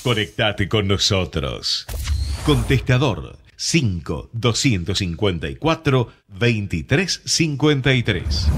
Conectate con nosotros. Contestador 5 254 2353.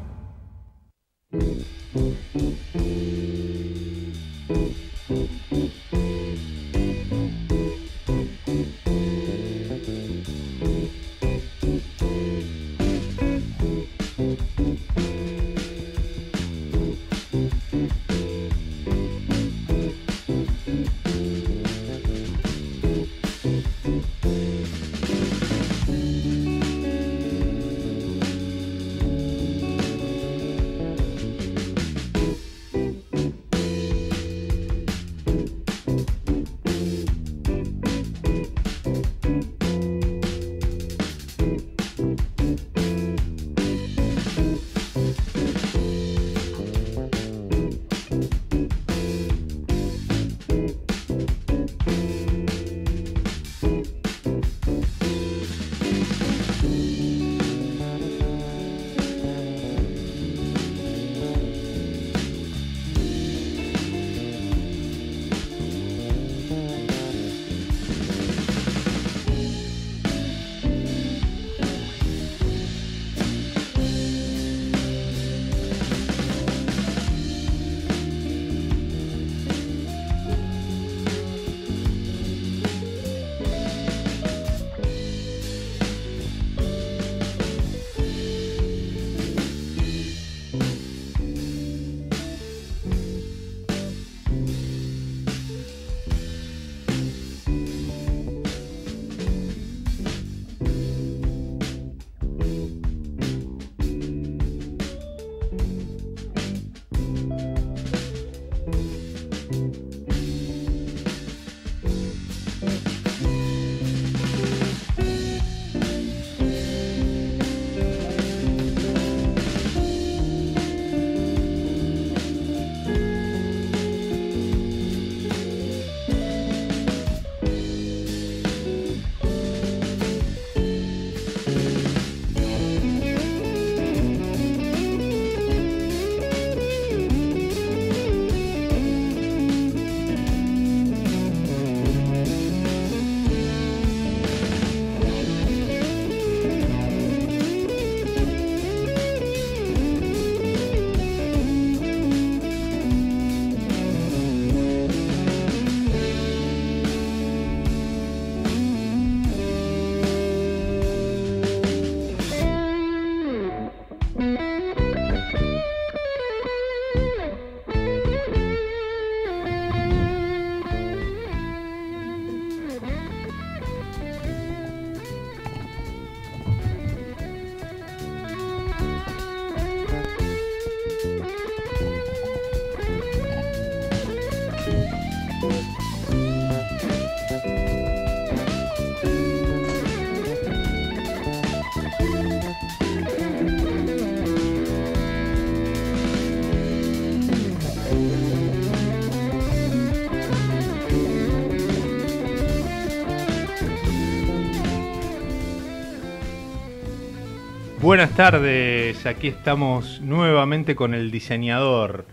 Buenas tardes, aquí estamos nuevamente con el diseñador.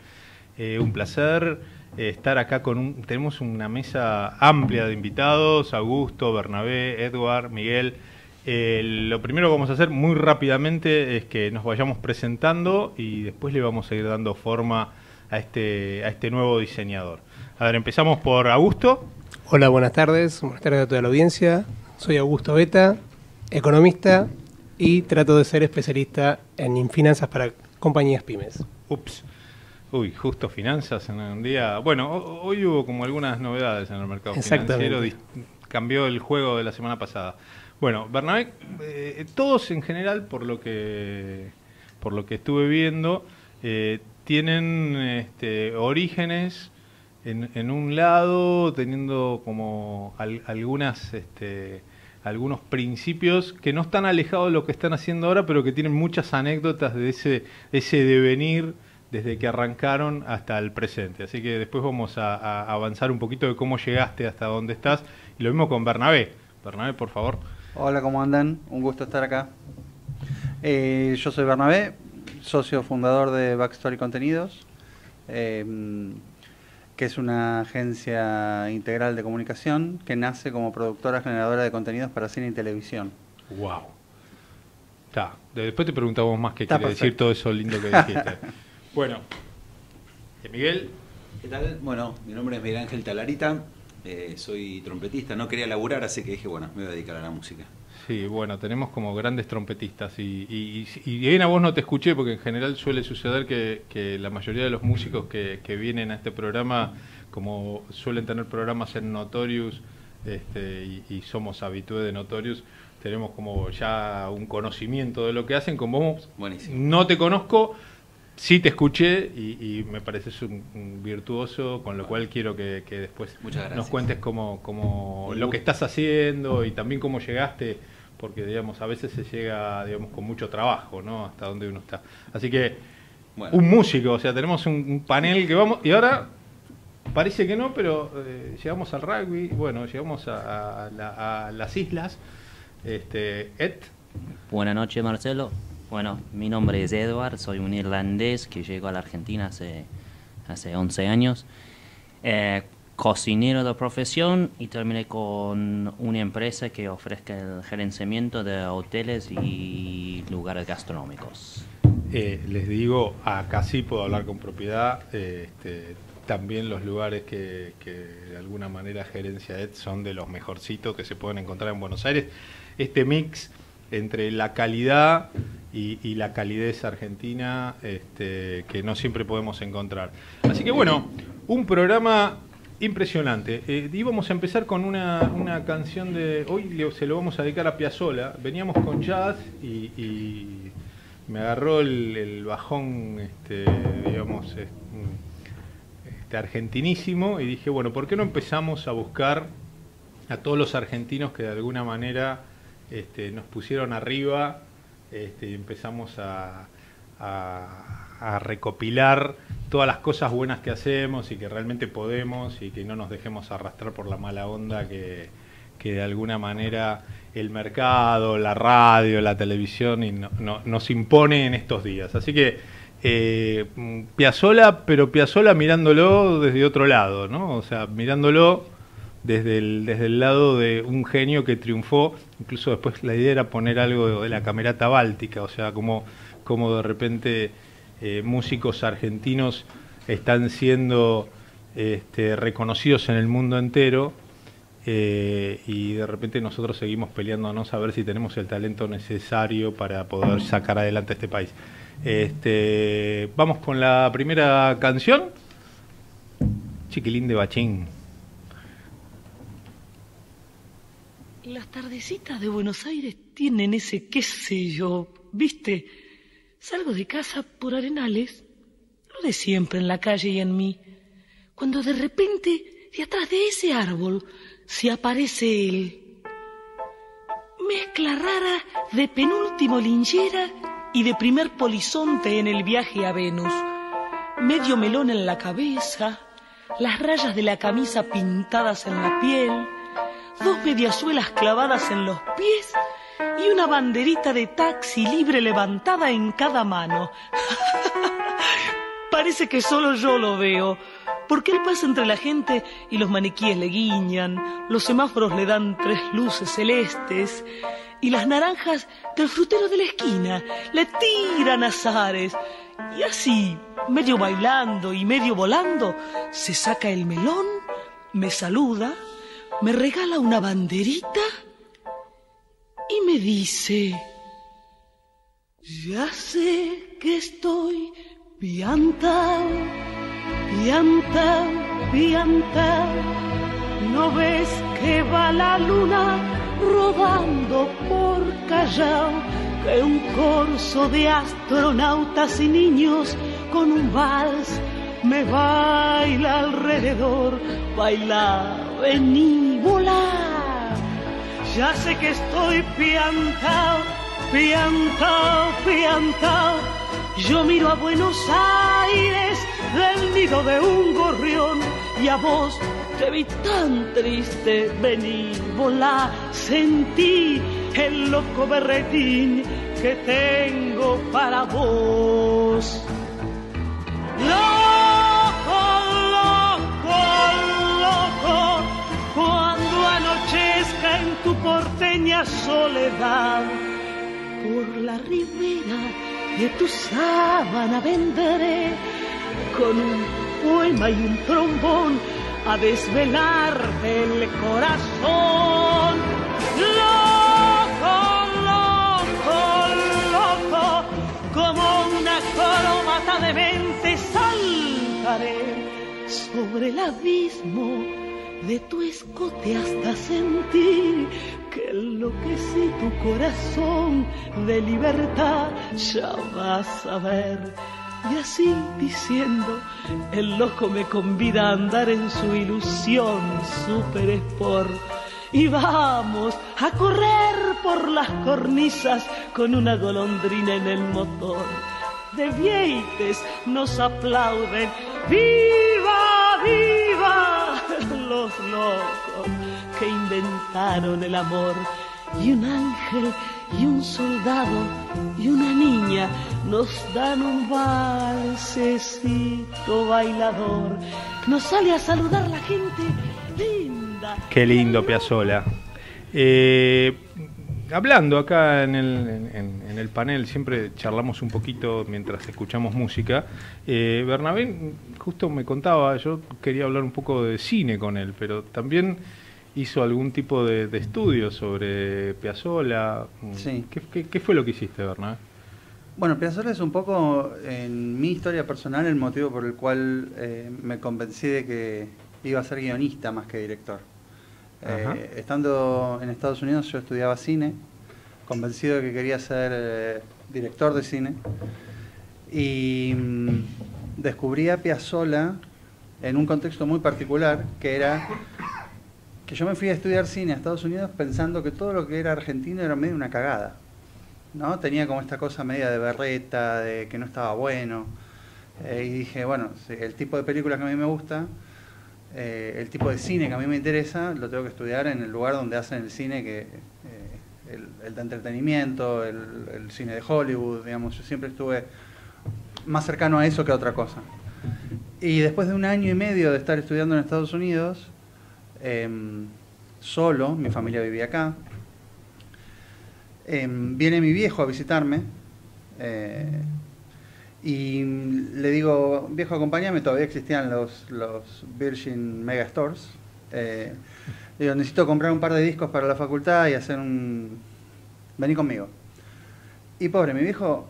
Un placer estar acá tenemos una mesa amplia de invitados: Augusto, Bernabé, Edward, Miguel. Lo primero que vamos a hacer muy rápidamente es que nos vayamos presentando y después le vamos a ir dando forma a este nuevo diseñador. A ver, empezamos por Augusto. Hola, buenas tardes a toda la audiencia. Soy Augusto Beta, economista, y trato de ser especialista en finanzas para compañías pymes. Uy, justo finanzas en un día. Bueno, hoy hubo como algunas novedades en el mercado financiero. Cambió el juego de la semana pasada. Bueno, Bernabé, todos en general, por lo que estuve viendo, tienen orígenes en un lado, teniendo como algunos principios que no están alejados de lo que están haciendo ahora, pero que tienen muchas anécdotas de ese devenir desde que arrancaron hasta el presente. Así que después vamos a avanzar un poquito de cómo llegaste hasta donde estás. Y lo mismo con Bernabé. Bernabé, por favor. Hola, ¿cómo andan? Un gusto estar acá. Yo soy Bernabé, socio fundador de Backstory Contenidos, que es una agencia integral de comunicación que nace como productora generadora de contenidos para cine y televisión. Wow. Está. Después te preguntamos más qué Está quiere perfecto. decir todo eso lindo que dijiste. Bueno, Miguel. ¿Qué tal? Bueno, mi nombre es Miguel Ángel Talarita, soy trompetista, no quería laburar, así que dije, bueno, me voy a dedicar a la música. Sí, bueno, tenemos como grandes trompetistas y bien a vos no te escuché porque en general suele suceder que la mayoría de los músicos que vienen a este programa, como suelen tener programas en Notorious y somos habitués de Notorious, tenemos como ya un conocimiento de lo que hacen. Como vos Buenísimo. no te conozco, sí te escuché y me pareces un virtuoso, con lo cual quiero que después Muchas gracias. nos cuentes cómo lo que estás haciendo y también cómo llegaste, porque digamos a veces se llega digamos con mucho trabajo, ¿no? Hasta donde uno está. Así que Bueno. un músico, o sea, tenemos un panel que vamos y ahora parece que no, pero llegamos al rugby, bueno, llegamos a las islas. Ed. Buenas noches, Marcelo. Bueno, mi nombre es Edward, soy un irlandés que llegó a la Argentina hace 11 años. Cocinero de profesión y terminé con una empresa que ofrezca el gerenciamiento de hoteles y lugares gastronómicos. Les digo, acá sí puedo hablar con propiedad. También los lugares que de alguna manera gerencia Ed son de los mejorcitos que se pueden encontrar en Buenos Aires. Este mix entre la calidad y la calidez argentina que no siempre podemos encontrar. Así que bueno, un programa impresionante. Íbamos a empezar con una canción de... Hoy se lo vamos a dedicar a Piazzolla. Veníamos con jazz y me agarró el bajón, digamos, argentinísimo, y dije, bueno, ¿por qué no empezamos a buscar a todos los argentinos que de alguna manera nos pusieron arriba, y empezamos a recopilar todas las cosas buenas que hacemos y que realmente podemos, y que no nos dejemos arrastrar por la mala onda que de alguna manera el mercado, la radio, la televisión nos impone en estos días. Así que Piazzolla, pero Piazzolla mirándolo desde otro lado, ¿no? O sea, mirándolo desde el lado de un genio que triunfó. Incluso después la idea era poner algo de la Camerata Báltica, o sea, como de repente músicos argentinos están siendo reconocidos en el mundo entero, y de repente nosotros seguimos peleándonos a ver si tenemos el talento necesario para poder sacar adelante este país. Vamos con la primera canción, Chiquilín de Bachín. Las tardecitas de Buenos Aires tienen ese qué sé yo, ¿viste? Salgo de casa por Arenales, lo de siempre en la calle y en mí, cuando de repente de atrás de ese árbol se aparece él. Mezcla rara de penúltimo linchera y de primer polizonte en el viaje a Venus. Medio melón en la cabeza, las rayas de la camisa pintadas en la piel, 2 mediasuelas clavadas en los pies y una banderita de taxi libre levantada en cada mano. Parece que solo yo lo veo, porque él pasa entre la gente y los maniquíes le guiñan, los semáforos le dan 3 luces celestes y las naranjas del frutero de la esquina le tiran azares. Y así, medio bailando y medio volando, se saca el melón, me saluda, me regala una banderita y me dice: ya sé que estoy piantao, piantao, piantao. ¿No ves que va la luna rodando por Callao? Que un corso de astronautas y niños con un vals me baila alrededor. Baila, vení, volá. Ya sé que estoy piantao, piantao, piantao. Yo miro a Buenos Aires del nido de un gorrión, y a vos te vi tan triste. Vení, volá, sentí el loco berretín que tengo para vos. Loco, loco, la soledad. Por la ribera de tu sábana vendré con un poema y un trombón a desvelarte el corazón. Loco, loco, loco, como una colomata de mente saltaré sobre el abismo de tu escote hasta sentir que enloquecí tu corazón de libertad. Ya vas a ver. Y así diciendo, el loco me convida a andar en su ilusión super sport. Y vamos a correr por las cornisas con una golondrina en el motor. De Vieites nos aplauden, ¡viva, viva! Los locos que inventaron el amor. Y un ángel y un soldado y una niña nos dan un valsecito bailador. Nos sale a saludar la gente linda. Qué lindo Piazzolla. Hablando acá en el panel, siempre charlamos un poquito mientras escuchamos música. Bernabé justo me contaba, yo quería hablar un poco de cine con él, pero también hizo algún tipo de estudio sobre Piazzolla. Sí. ¿Qué fue lo que hiciste, Bernabé? Bueno, Piazzolla es un poco, en mi historia personal, el motivo por el cual me convencí de que iba a ser guionista más que director. Estando en Estados Unidos yo estudiaba cine, convencido de que quería ser director de cine, y descubrí a Piazzolla en un contexto muy particular, que era que yo me fui a estudiar cine a Estados Unidos pensando que todo lo que era argentino era medio una cagada, ¿no? Tenía como esta cosa media de berreta, de que no estaba bueno, y dije, bueno, el tipo de películas que a mí me gusta, el tipo de cine que a mí me interesa, lo tengo que estudiar en el lugar donde hacen el cine, que el de entretenimiento, el cine de Hollywood, digamos. Yo siempre estuve más cercano a eso que a otra cosa. Y después de 1 año y medio de estar estudiando en Estados Unidos, solo, mi familia vivía acá, viene mi viejo a visitarme, y le digo, viejo, acompáñame. Todavía existían los Virgin Megastores. Le digo, necesito comprar un par de discos para la facultad y hacer vení conmigo. Y pobre, mi viejo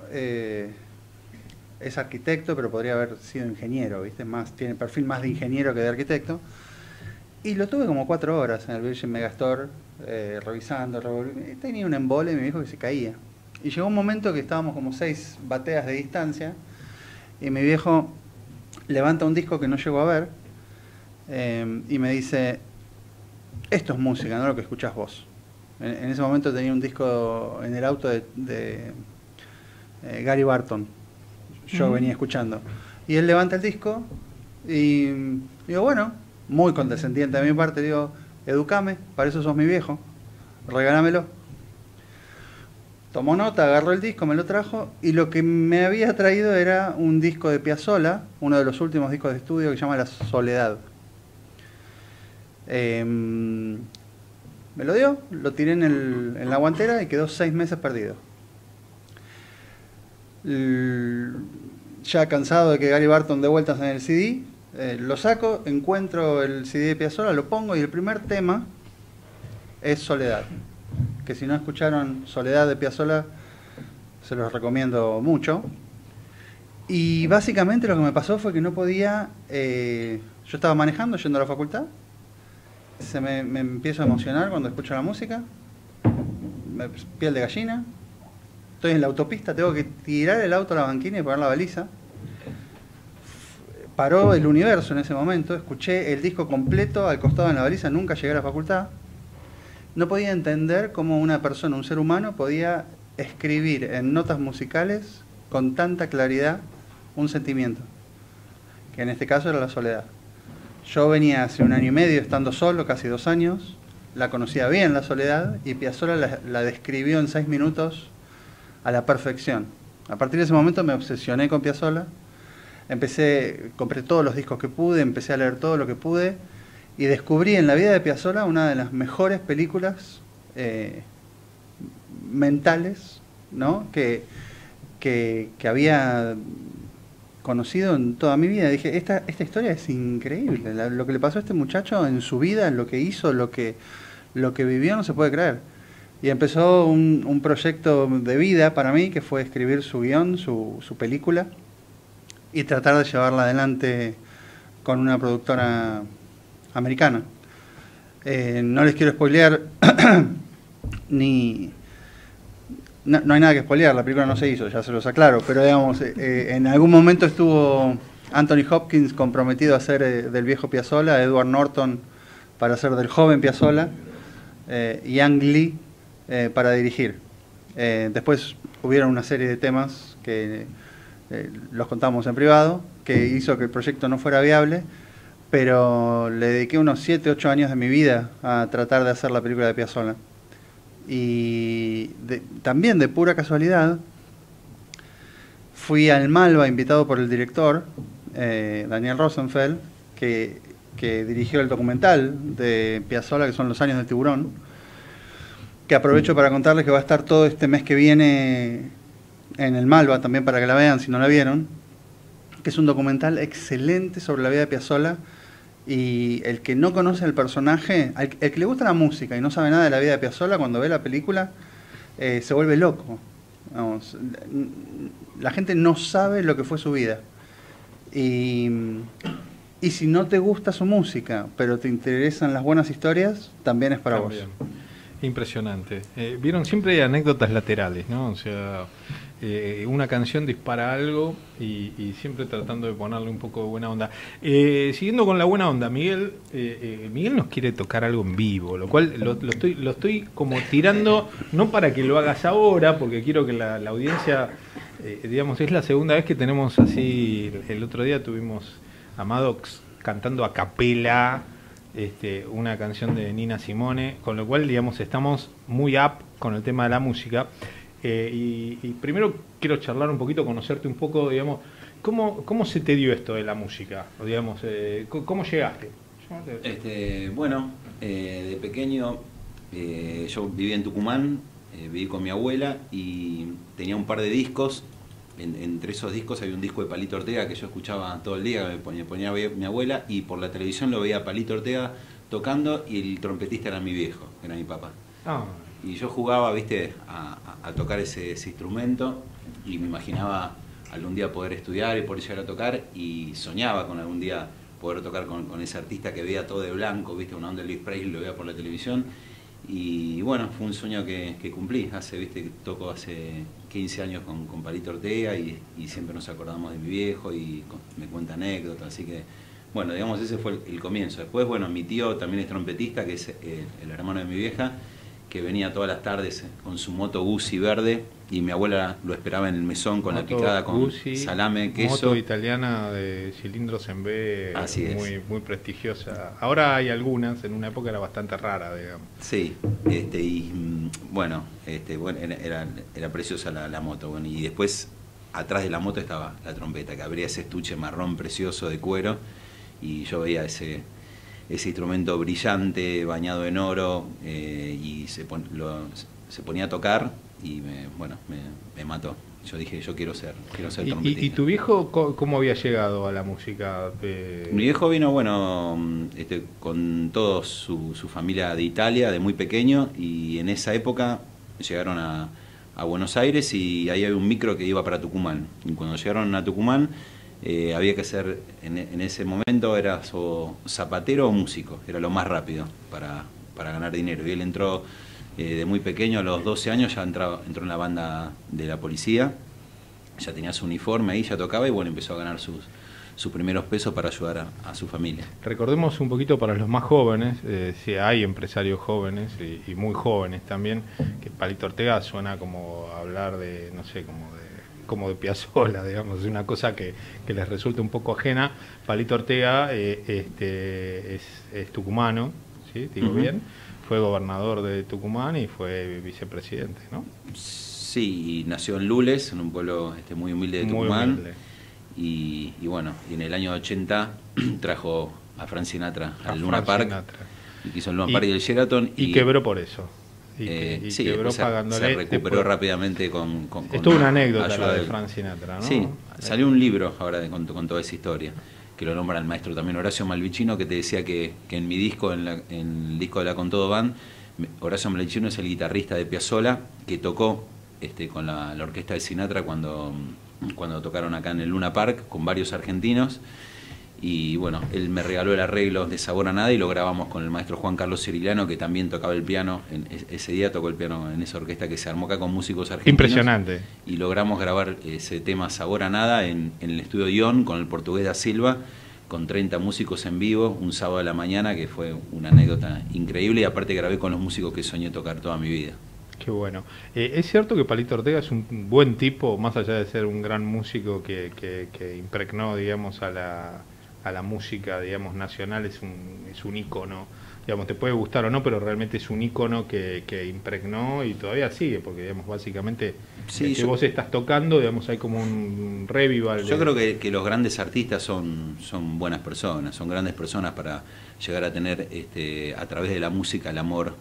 es arquitecto, pero podría haber sido ingeniero, ¿viste? Tiene perfil más de ingeniero que de arquitecto. Y lo tuve como 4 horas en el Virgin Megastore, revisando, tenía un embole, mi viejo, que se caía. Y llegó un momento que estábamos como 6 bateas de distancia, y mi viejo levanta un disco que no llego a ver, y me dice, esto es música, no lo que escuchás vos. En ese momento tenía un disco en el auto de Gary Barton, yo venía escuchando. Y él levanta el disco, y digo, bueno, muy condescendiente de mi parte, digo, educame, para eso sos mi viejo, regálamelo. Tomó nota, agarró el disco, me lo trajo, y lo que me había traído era un disco de Piazzolla, uno de los últimos discos de estudio, que se llama La Soledad. Me lo dio, lo tiré en la guantera y quedó 6 meses perdido. Ya cansado de que Gary Barton dé vueltas en el CD, lo saco, encuentro el CD de Piazzolla, lo pongo, y el primer tema es Soledad. Que si no escucharon Soledad de Piazzolla, se los recomiendo mucho. Y básicamente lo que me pasó fue que no podía, yo estaba manejando, yendo a la facultad, me empiezo a emocionar cuando escucho la música, piel de gallina, estoy en la autopista, tengo que tirar el auto a la banquina y poner la baliza. Paró el universo en ese momento, escuché el disco completo al costado en la baliza, nunca llegué a la facultad. No podía entender cómo una persona, un ser humano, podía escribir en notas musicales con tanta claridad un sentimiento, que en este caso era la soledad. Yo venía hace 1 año y medio estando solo, casi 2 años, la conocía bien la soledad, y Piazzolla la describió en 6 minutos a la perfección. A partir de ese momento me obsesioné con Piazzolla, compré todos los discos que pude, empecé a leer todo lo que pude, y descubrí en la vida de Piazzolla una de las mejores películas mentales, ¿no? que había conocido en toda mi vida. Dije, esta historia es increíble. Lo que le pasó a este muchacho en su vida, lo que hizo, lo que vivió, no se puede creer. Y empezó un proyecto de vida para mí, que fue escribir su guión, su película, y tratar de llevarla adelante con una productora americana. No les quiero spoilear, no hay nada que spoilear, la película no se hizo, ya se los aclaro, pero digamos, en algún momento estuvo Anthony Hopkins comprometido a hacer del viejo Piazzolla, Edward Norton para hacer del joven Piazzolla, y Ang Lee para dirigir. Después hubieron una serie de temas que los contamos en privado, que hizo que el proyecto no fuera viable, pero le dediqué unos 7, 8 años de mi vida a tratar de hacer la película de Piazzolla. Y también de pura casualidad fui al Malva invitado por el director Daniel Rosenfeld, que dirigió el documental de Piazzolla, que son Los años del tiburón, que aprovecho para contarles que va a estar todo este mes que viene en el Malva, también para que la vean si no la vieron, que es un documental excelente sobre la vida de Piazzolla. Y el que no conoce el personaje, el que le gusta la música y no sabe nada de la vida de Piazzolla, cuando ve la película se vuelve loco. Vamos, la gente no sabe lo que fue su vida. Y si no te gusta su música, pero te interesan las buenas historias, también es para vos. Impresionante. Vieron, siempre hay anécdotas laterales, ¿no? O sea, una canción dispara algo y siempre tratando de ponerle un poco de buena onda. Siguiendo con la buena onda, Miguel nos quiere tocar algo en vivo, lo cual lo estoy como tirando, no para que lo hagas ahora, porque quiero que la audiencia, digamos, es la segunda vez que tenemos así. El otro día tuvimos a Maddox cantando a capela una canción de Nina Simone, con lo cual, digamos, estamos muy up con el tema de la música. Y primero quiero charlar un poquito, conocerte un poco, digamos, ¿cómo se te dio esto de la música? O, digamos, ¿cómo llegaste? Bueno, de pequeño yo vivía en Tucumán, viví con mi abuela y tenía un par de discos. Entre esos discos había un disco de Palito Ortega que yo escuchaba todo el día, me ponía a ver mi abuela, y por la televisión lo veía a Palito Ortega tocando, y el trompetista era mi viejo, era mi papá. Y yo jugaba, viste, a tocar ese instrumento, y me imaginaba algún día poder estudiar y poder llegar a tocar, y soñaba con algún día poder tocar con ese artista que veía todo de blanco, viste, una onda de Elvis Presley, lo veía por la televisión. Y bueno, fue un sueño que cumplí. Toco hace 15 años con Palito Ortega, y siempre nos acordamos de mi viejo y me cuenta anécdotas, así que bueno, digamos, ese fue el comienzo. Después, bueno, mi tío también es trompetista, que es el hermano de mi vieja, que venía todas las tardes con su moto Guzzi verde, y mi abuela lo esperaba en el mesón con moto la picada con Guzzi, salame, queso. Moto italiana de cilindros en B, así muy prestigiosa. Ahora hay algunas, en una época era bastante rara, digamos. Sí, era preciosa la moto. Bueno, y después, atrás de la moto estaba la trompeta, que abría ese estuche marrón precioso de cuero, y yo veía ese instrumento brillante, bañado en oro, y se ponía a tocar, y me mató. Yo dije, yo quiero ser trompetista. ¿Y tu viejo cómo había llegado a la música? Mi viejo vino, con toda su familia de Italia, de muy pequeño, y en esa época llegaron a Buenos Aires, y ahí había un micro que iba para Tucumán. Y cuando llegaron a Tucumán, había que ser, en ese momento era zapatero o músico, era lo más rápido para ganar dinero. Y él entró de muy pequeño, a los 12 años ya entró en la banda de la policía, ya tenía su uniforme ahí, ya tocaba, y bueno, empezó a ganar sus primeros pesos para ayudar a su familia. Recordemos un poquito para los más jóvenes, si hay empresarios jóvenes y muy jóvenes también, que Palito Ortega suena como hablar de, no sé, como de Piazzolla, digamos, es una cosa que les resulta un poco ajena. Palito Ortega es tucumano, ¿sí? ¿Digo bien? Fue gobernador de Tucumán y fue vicepresidente, ¿no? Sí, y nació en Lules, en un pueblo muy humilde de Tucumán. Muy humilde. Y bueno, y en el año 80 trajo a Frank Sinatra al Luna Park, y quiso el Luna Park y el Sheraton. Y quebró por eso. y sí, quebró después pagándole. se recuperó Después, rápidamente con es toda una anécdota ayuda la de del- Frank Sinatra, ¿no? Sí, salió un libro ahora con toda esa historia, que lo nombra el maestro también Horacio Malvicino, que te decía que en mi disco, en el disco de la Con Todo Band, Horacio Malvicino es el guitarrista de Piazzolla, que tocó con la orquesta de Sinatra cuando tocaron acá en el Luna Park, con varios argentinos. Y bueno, él me regaló el arreglo de Sabor a Nada y lo grabamos con el maestro Juan Carlos Cirilano, que también tocaba el piano. Ese día tocó el piano en esa orquesta que se armó acá con músicos argentinos. Impresionante. Y logramos grabar ese tema Sabor a Nada en el estudio Ion con el portugués da Silva, con 30 músicos en vivo, un sábado a la mañana, que fue una anécdota increíble. Y aparte grabé con los músicos que soñé tocar toda mi vida. Qué bueno. ¿Es cierto que Palito Ortega es un buen tipo, más allá de ser un gran músico que impregnó, digamos, a la música, digamos, nacional? Es un ícono, digamos, te puede gustar o no, pero realmente es un ícono que impregnó y todavía sigue, porque, digamos, básicamente Sí, que vos estás tocando, digamos, hay como un revival. Yo creo que los grandes artistas son buenas personas, son grandes personas para llegar a tener a través de la música el amor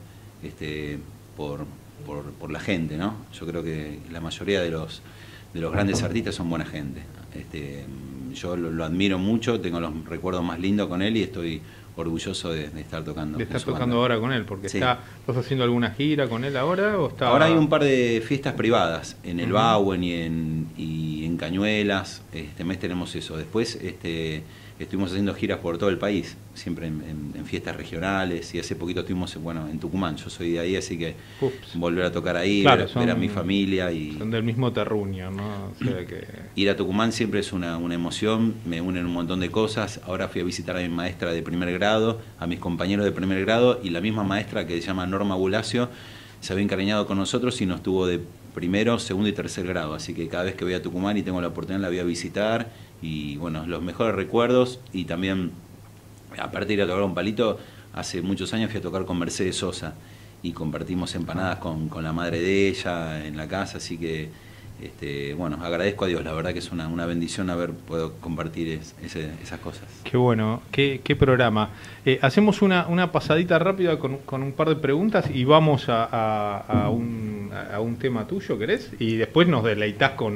por la gente, ¿no? Yo creo que la mayoría de los grandes artistas son buena gente. Yo lo admiro mucho, tengo los recuerdos más lindos con él y estoy orgulloso de estar tocando. De estar con su tocando banda. ahora con él, porque Sí. ¿estás haciendo alguna gira con él ahora? ¿O está... Ahora hay un par de fiestas privadas en el Bauen y en Cañuelas. Este mes tenemos eso. Después estuvimos haciendo giras por todo el país, siempre en fiestas regionales, y hace poquito estuvimos en Tucumán. Yo soy de ahí, así que Ups. volver a tocar ahí, Claro, ver a mi familia. Son del mismo terruño, ¿no? O sea que... Ir a Tucumán siempre es una emoción, me unen un montón de cosas. Ahora fui a visitar a mi maestra de primer grado, a mis compañeros de primer grado, y la misma maestra, que se llama Norma Bulacio, se había encariñado con nosotros y nos tuvo de primero, segundo y tercer grado. Así que cada vez que voy a Tucumán y tengo la oportunidad la voy a visitar. Y bueno, los mejores recuerdos. Y también, aparte de ir a tocar un palito, hace muchos años fui a tocar con Mercedes Sosa y compartimos empanadas con la madre de ella en la casa. Así que bueno, agradezco a Dios, la verdad que es una bendición haber podido compartir esas cosas. Qué bueno, qué programa. Hacemos una pasadita rápida con un par de preguntas y vamos a un tema tuyo, ¿querés? Y después nos deleitás con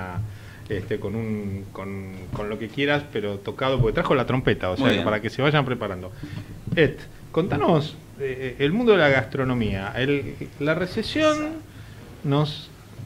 con lo que quieras, pero tocado, porque trajo la trompeta, o sea, para que se vayan preparando. Contanos el mundo de la gastronomía. La recesión nos...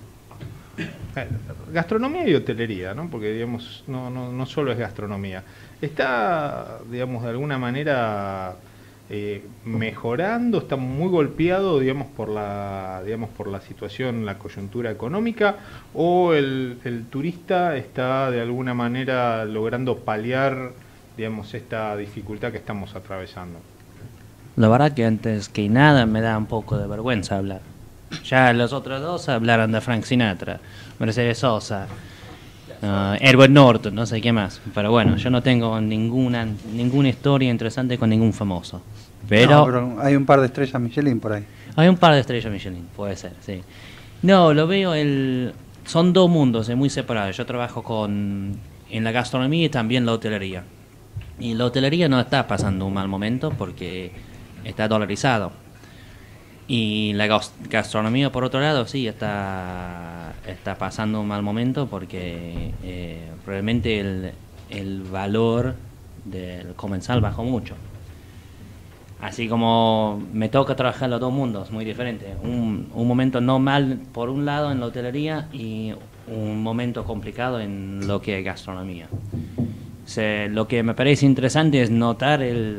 gastronomía y hotelería, ¿no? Porque, digamos, no solo es gastronomía. Está, digamos, de alguna manera mejorando, está muy golpeado, digamos, por la situación, la coyuntura económica, o el turista está de alguna manera logrando paliar, digamos, esta dificultad que estamos atravesando. La verdad que antes que nada me da un poco de vergüenza hablar. Ya los otros dos hablaron de Frank Sinatra, Mercedes Sosa, Edward Norton, no sé qué más. Pero bueno, yo no tengo ninguna historia interesante con ningún famoso. Pero hay un par de estrellas Michelin por ahí. hay un par de estrellas Michelin, puede ser, sí. No, lo veo, son dos mundos muy separados. Yo trabajo en la gastronomía y también la hotelería. Y la hotelería no está pasando un mal momento porque está dolarizado. Y la gastronomía, por otro lado, sí está pasando un mal momento porque realmente el valor del comensal bajó mucho. Así como me toca trabajar en los dos mundos, muy diferente. Un momento normal por un lado en la hotelería y un momento complicado en lo que es gastronomía. Lo que me parece interesante es notar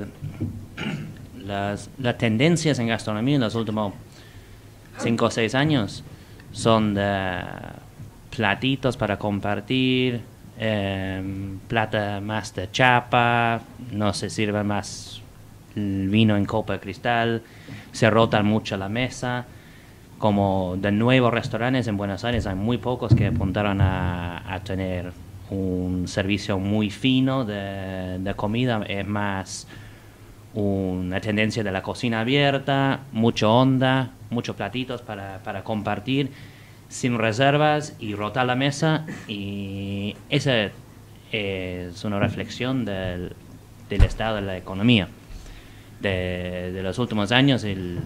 las tendencias en gastronomía en los últimos 5 o 6 años. Son de platitos para compartir, plata más de chapa, no se sirve más el vino en copa de cristal, se rotan mucho la mesa. Como de nuevos restaurantes en Buenos Aires hay muy pocos que apuntaron a tener un servicio muy fino de comida. Es más una tendencia de la cocina abierta, mucha onda, muchos platitos para compartir sin reservas y rotar la mesa. Y esa es una reflexión del estado de la economía de los últimos años.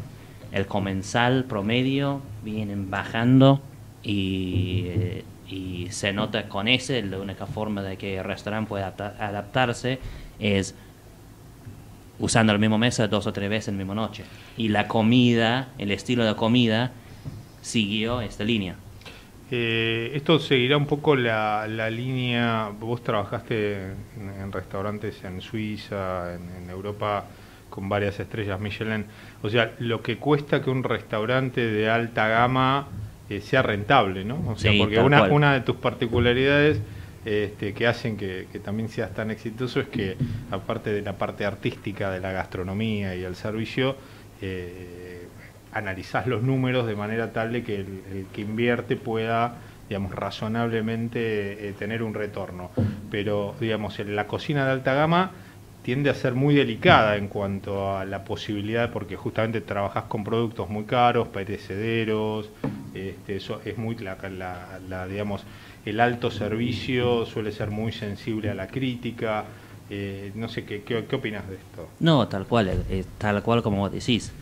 el comensal promedio vienen bajando y se nota con ese, la única forma de que el restaurante pueda adaptarse es usando la misma mesa 2 o 3 veces en la misma noche. Y la comida, el estilo de comida, siguió esta línea. Esto seguirá un poco la línea. Vos trabajaste en restaurantes en Suiza, en Europa, con varias estrellas Michelin. O sea, lo que cuesta que un restaurante de alta gama sea rentable, ¿no? O sea, Sí, porque una de tus particularidades que hacen que también seas tan exitoso es que, aparte de la parte artística de la gastronomía y el servicio, analizás los números de manera tal de que el que invierte pueda, digamos, razonablemente tener un retorno. Pero, digamos, la cocina de alta gama tiende a ser muy delicada en cuanto a la posibilidad, porque justamente trabajás con productos muy caros, perecederos, eso es muy digamos, el alto servicio suele ser muy sensible a la crítica. No sé, ¿qué opinas de esto? No, tal cual como vos decís.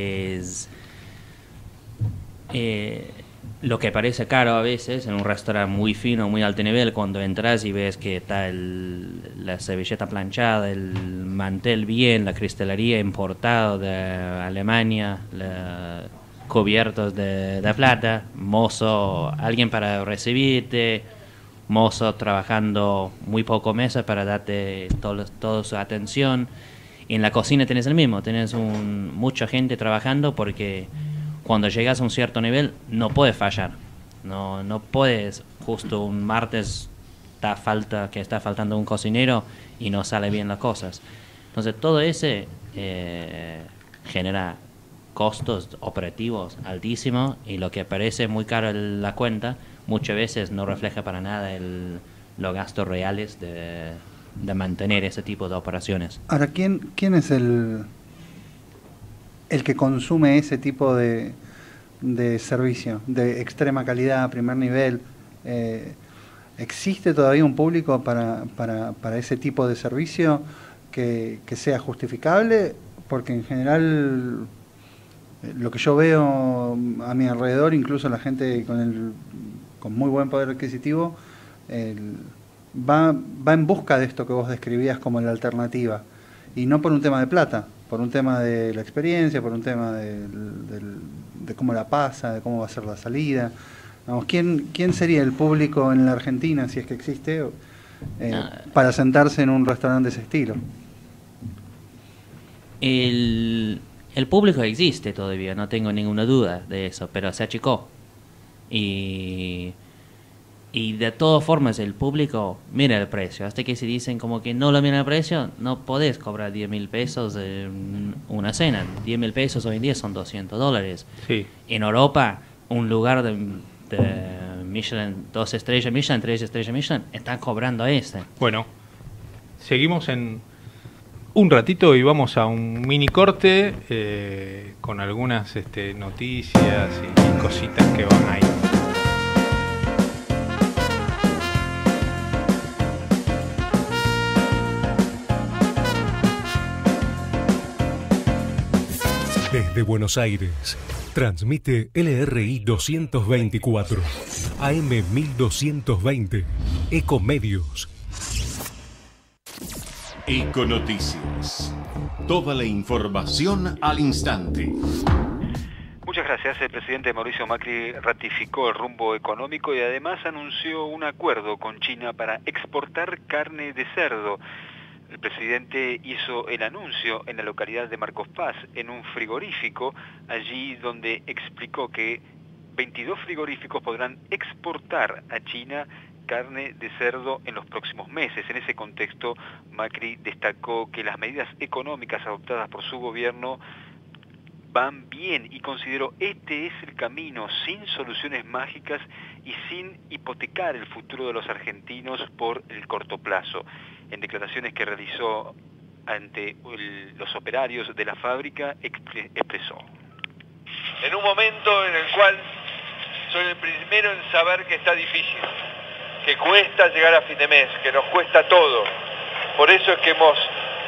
Lo que parece caro a veces en un restaurante muy fino, muy alto nivel, cuando entras y ves que está la servilleta planchada, el mantel bien, la cristalería importada de Alemania, cubiertos de plata, mozo, alguien para recibirte, mozo trabajando muy poco meses para darte toda su atención. Y en la cocina tenés el mismo, tenés mucha gente trabajando, porque cuando llegas a un cierto nivel no puedes fallar, no puedes, justo un martes está faltando un cocinero y no sale bien las cosas. Entonces todo ese genera costos operativos altísimos, y lo que parece muy caro en la cuenta muchas veces no refleja para nada los gastos reales de mantener ese tipo de operaciones. Ahora, ¿quién es el que consume ese tipo de servicio, de extrema calidad, primer nivel? ¿Existe todavía un público para ese tipo de servicio que sea justificable? Porque en general lo que yo veo a mi alrededor, incluso la gente con muy buen poder adquisitivo, va en busca de esto que vos describías como la alternativa, y no por un tema de plata, por un tema de la experiencia, por un tema de cómo la pasa, de cómo va a ser la salida. Vamos, ¿quién sería el público en la Argentina, si es que existe, para sentarse en un restaurante de ese estilo? El público existe todavía, no tengo ninguna duda de eso, pero se achicó. Y de todas formas el público mira el precio. Hasta que si dicen como que no lo miran el precio, no podés cobrar 10.000 pesos en una cena. 10.000 pesos hoy en día son $200. Sí. En Europa, un lugar de Michelin, 2 estrellas Michelin, 3 estrellas Michelin, están cobrando ese. Bueno, seguimos en un ratito y vamos a un mini corte con algunas noticias y cositas que van ahí. Desde Buenos Aires, transmite LRI 224, AM 1220, Ecomedios. Econoticias. Toda la información al instante. Muchas gracias. El presidente Mauricio Macri ratificó el rumbo económico y además anunció un acuerdo con China para exportar carne de cerdo. El presidente hizo el anuncio en la localidad de Marcos Paz, en un frigorífico, allí donde explicó que 22 frigoríficos podrán exportar a China carne de cerdo en los próximos meses. En ese contexto, Macri destacó que las medidas económicas adoptadas por su gobierno van bien y consideró este es el camino, sin soluciones mágicas y sin hipotecar el futuro de los argentinos por el corto plazo. En declaraciones que realizó ante los operarios de la fábrica, expresó: en un momento en el cual soy el primero en saber que está difícil, que cuesta llegar a fin de mes, que nos cuesta todo. Por eso es que hemos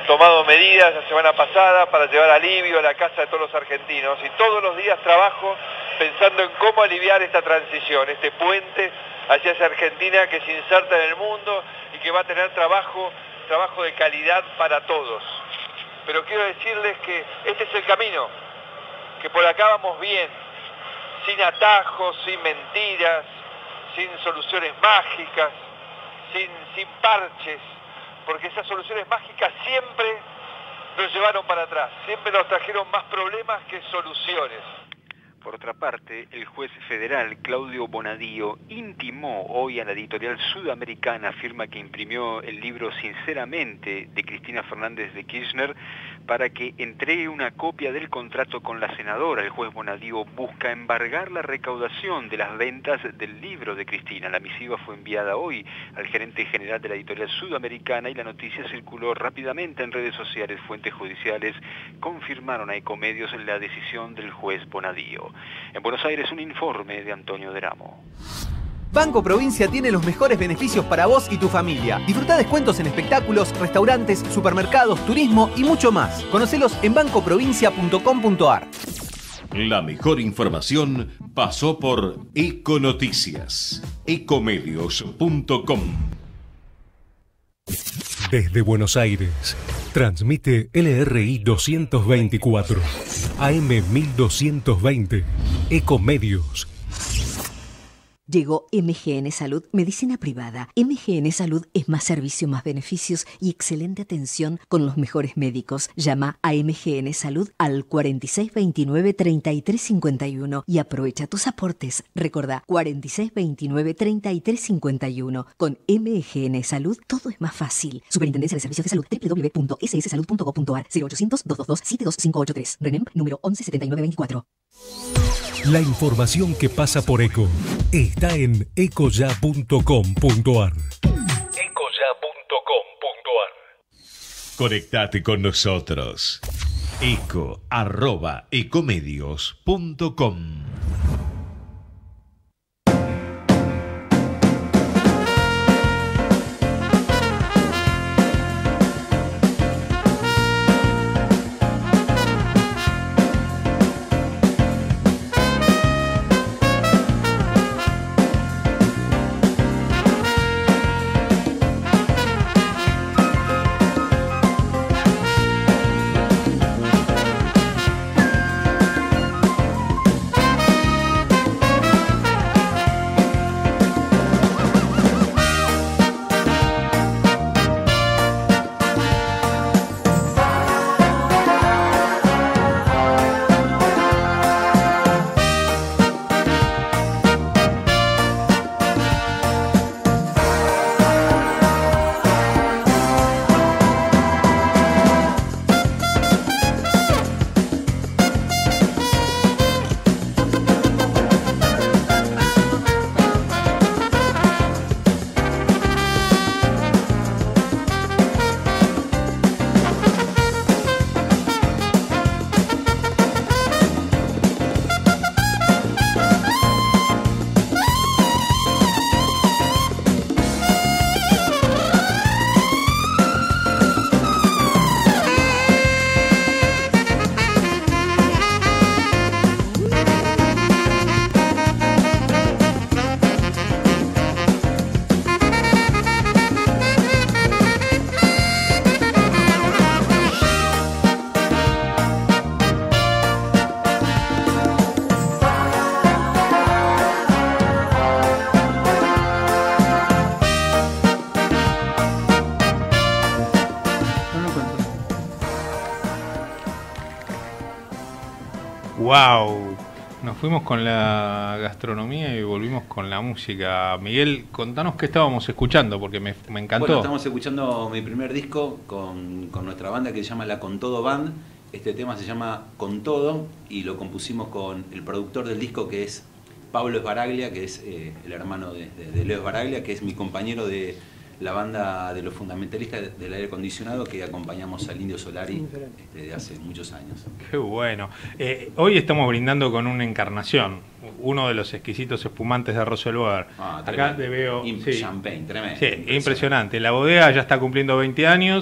tomado medidas la semana pasada para llevar alivio a la casa de todos los argentinos, y todos los días trabajo pensando en cómo aliviar esta transición, este puente hacia esa Argentina que se inserta en el mundo y que va a tener trabajo de calidad para todos. Pero quiero decirles que este es el camino, que por acá vamos bien, sin atajos, sin mentiras, sin soluciones mágicas, sin parches, porque esas soluciones mágicas siempre nos llevaron para atrás, siempre nos trajeron más problemas que soluciones. Por otra parte, el juez federal Claudio Bonadío intimó hoy a la editorial Sudamericana, firma que imprimió el libro Sinceramente de Cristina Fernández de Kirchner, para que entregue una copia del contrato con la senadora. El juez Bonadío busca embargar la recaudación de las ventas del libro de Cristina. La misiva fue enviada hoy al gerente general de la editorial Sudamericana y la noticia circuló rápidamente en redes sociales. Fuentes judiciales confirmaron a Ecomedios la decisión del juez Bonadío. En Buenos Aires, un informe de Antonio Deramo. Banco Provincia tiene los mejores beneficios para vos y tu familia. Disfruta descuentos en espectáculos, restaurantes, supermercados, turismo y mucho más. Conocelos en bancoprovincia.com.ar. La mejor información pasó por Econoticias. Ecomedios.com. Desde Buenos Aires, transmite LRI 224, AM 1220, Ecomedios. Llegó MGN Salud, medicina privada. MGN Salud es más servicio, más beneficios y excelente atención con los mejores médicos. Llama a MGN Salud al 4629-3351 y aprovecha tus aportes. Recordá, 4629-3351. Con MGN Salud todo es más fácil. Superintendencia de Servicios de Salud, www.sssalud.gov.ar, 0800-222-72583. RENEM número 117924. La información que pasa por ECO está en ecoya.com.ar. Ecoya.com.ar. Conectate con nosotros. eco@ecomedios.com. ¡Wow! Nos fuimos con la gastronomía y volvimos con la música. Miguel, contanos qué estábamos escuchando, porque me encantó. Bueno, estamos escuchando mi primer disco con nuestra banda que se llama La Con Todo Band. Este tema se llama Con Todo y lo compusimos con el productor del disco, que es Pablo Esbaraglia, que es el hermano de Leo Esbaraglia, que es mi compañero de la banda de los fundamentalistas del aire acondicionado, que acompañamos al Indio Solari desde hace muchos años. Qué bueno. Hoy estamos brindando con una Encarnación, uno de los exquisitos espumantes de Roselbar. Acá te veo... Champagne, tremendo. Sí, impresionante. La bodega ya está cumpliendo 20 años,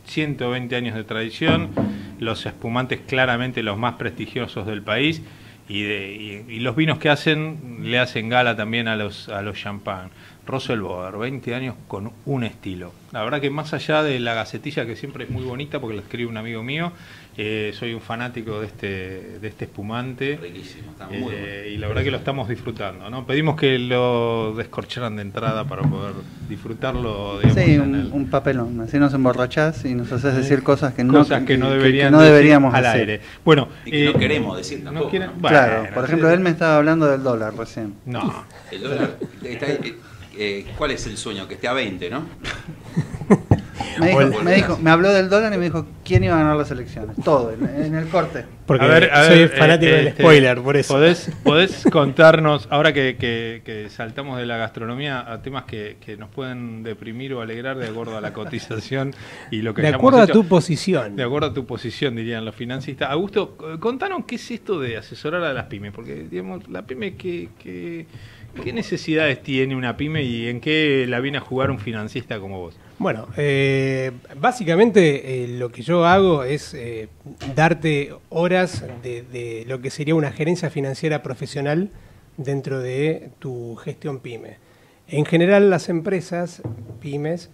120 años de tradición, los espumantes claramente los más prestigiosos del país y los vinos que hacen le hacen gala también a los champán. Roselboer, 20 años con un estilo. La verdad que más allá de la gacetilla, que siempre es muy bonita porque la escribe un amigo mío, soy un fanático de este espumante. Riquísimo, está muy bueno. Y la verdad que lo estamos disfrutando, ¿no? Pedimos que lo descorcharan de entrada para poder disfrutarlo, digamos, sí, un papelón, así nos emborrachás y nos haces decir cosas que no deberíamos decir al aire. Bueno, y que no queremos decir tampoco. No quieren, claro, por ejemplo, él me estaba hablando del dólar recién. No. El dólar está, ¿cuál es el sueño? Que esté a 20, ¿no? Me habló del dólar y me dijo quién iba a ganar las elecciones. Todo, en el corte. Porque soy fanático del spoiler, por eso. ¿Podés contarnos, ahora que saltamos de la gastronomía a temas que nos pueden deprimir o alegrar de acuerdo a la cotización y lo que de acuerdo a tu posición. De acuerdo a tu posición, dirían los financistas. Augusto, contanos qué es esto de asesorar a las pymes, porque digamos, la pyme ¿qué necesidades tiene una pyme y en qué la viene a jugar un financista como vos? Bueno, básicamente lo que yo hago es darte horas de lo que sería una gerencia financiera profesional dentro de tu gestión pyme. En general las empresas pymes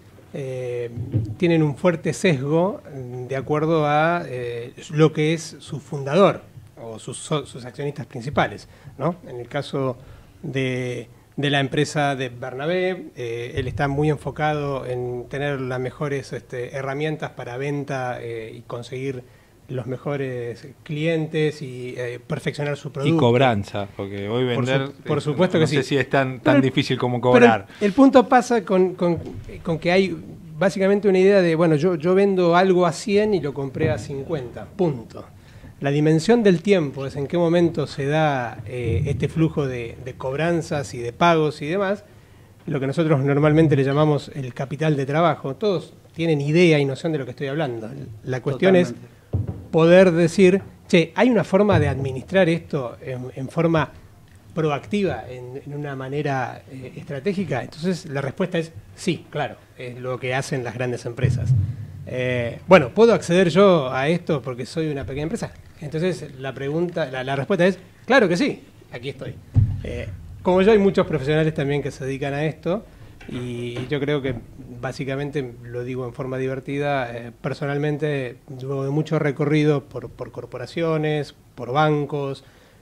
tienen un fuerte sesgo de acuerdo a lo que es su fundador o sus accionistas principales, ¿no? En el caso de la empresa de Bernabé, él está muy enfocado en tener las mejores herramientas para venta y conseguir los mejores clientes y perfeccionar su producto. Y cobranza, porque hoy vender, por supuesto que sí. No sé si es tan difícil como cobrar. Pero el punto pasa con que hay básicamente una idea de, bueno, yo vendo algo a 100 y lo compré a 50, punto. La dimensión del tiempo es en qué momento se da este flujo de cobranzas y de pagos y demás, lo que nosotros normalmente le llamamos el capital de trabajo. Todos tienen idea y noción de lo que estoy hablando. La cuestión es poder decir, che, ¿hay una forma de administrar esto en forma proactiva, en una manera estratégica? Entonces la respuesta es sí, claro, es lo que hacen las grandes empresas. Bueno, ¿puedo acceder yo a esto porque soy una pequeña empresa? Entonces la respuesta es, claro que sí, aquí estoy. Como yo hay muchos profesionales también que se dedican a esto y yo creo que básicamente, lo digo en forma divertida, personalmente, luego de mucho recorrido por corporaciones, por bancos,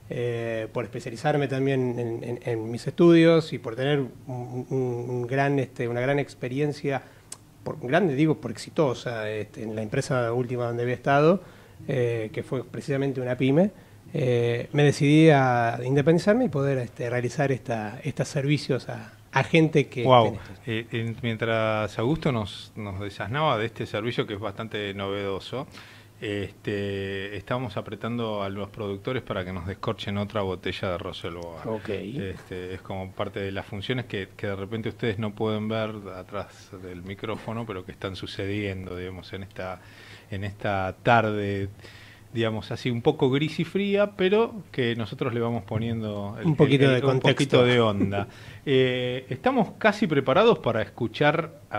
por especializarme también en mis estudios y por tener una gran experiencia, por exitosa, en la empresa última donde había estado, que fue precisamente una pyme, me decidí a independizarme y poder realizar estos servicios a gente que... Wow. Mientras Augusto nos desasnaba de este servicio que es bastante novedoso, estamos apretando a los productores para que nos descorchen otra botella de Roselboer. Okay. Es como parte de las funciones que de repente ustedes no pueden ver atrás del micrófono, pero que están sucediendo, digamos, en esta tarde, digamos así, un poco gris y fría, pero que nosotros le vamos poniendo un poquito de contexto, un poquito de onda. Estamos casi preparados para escuchar a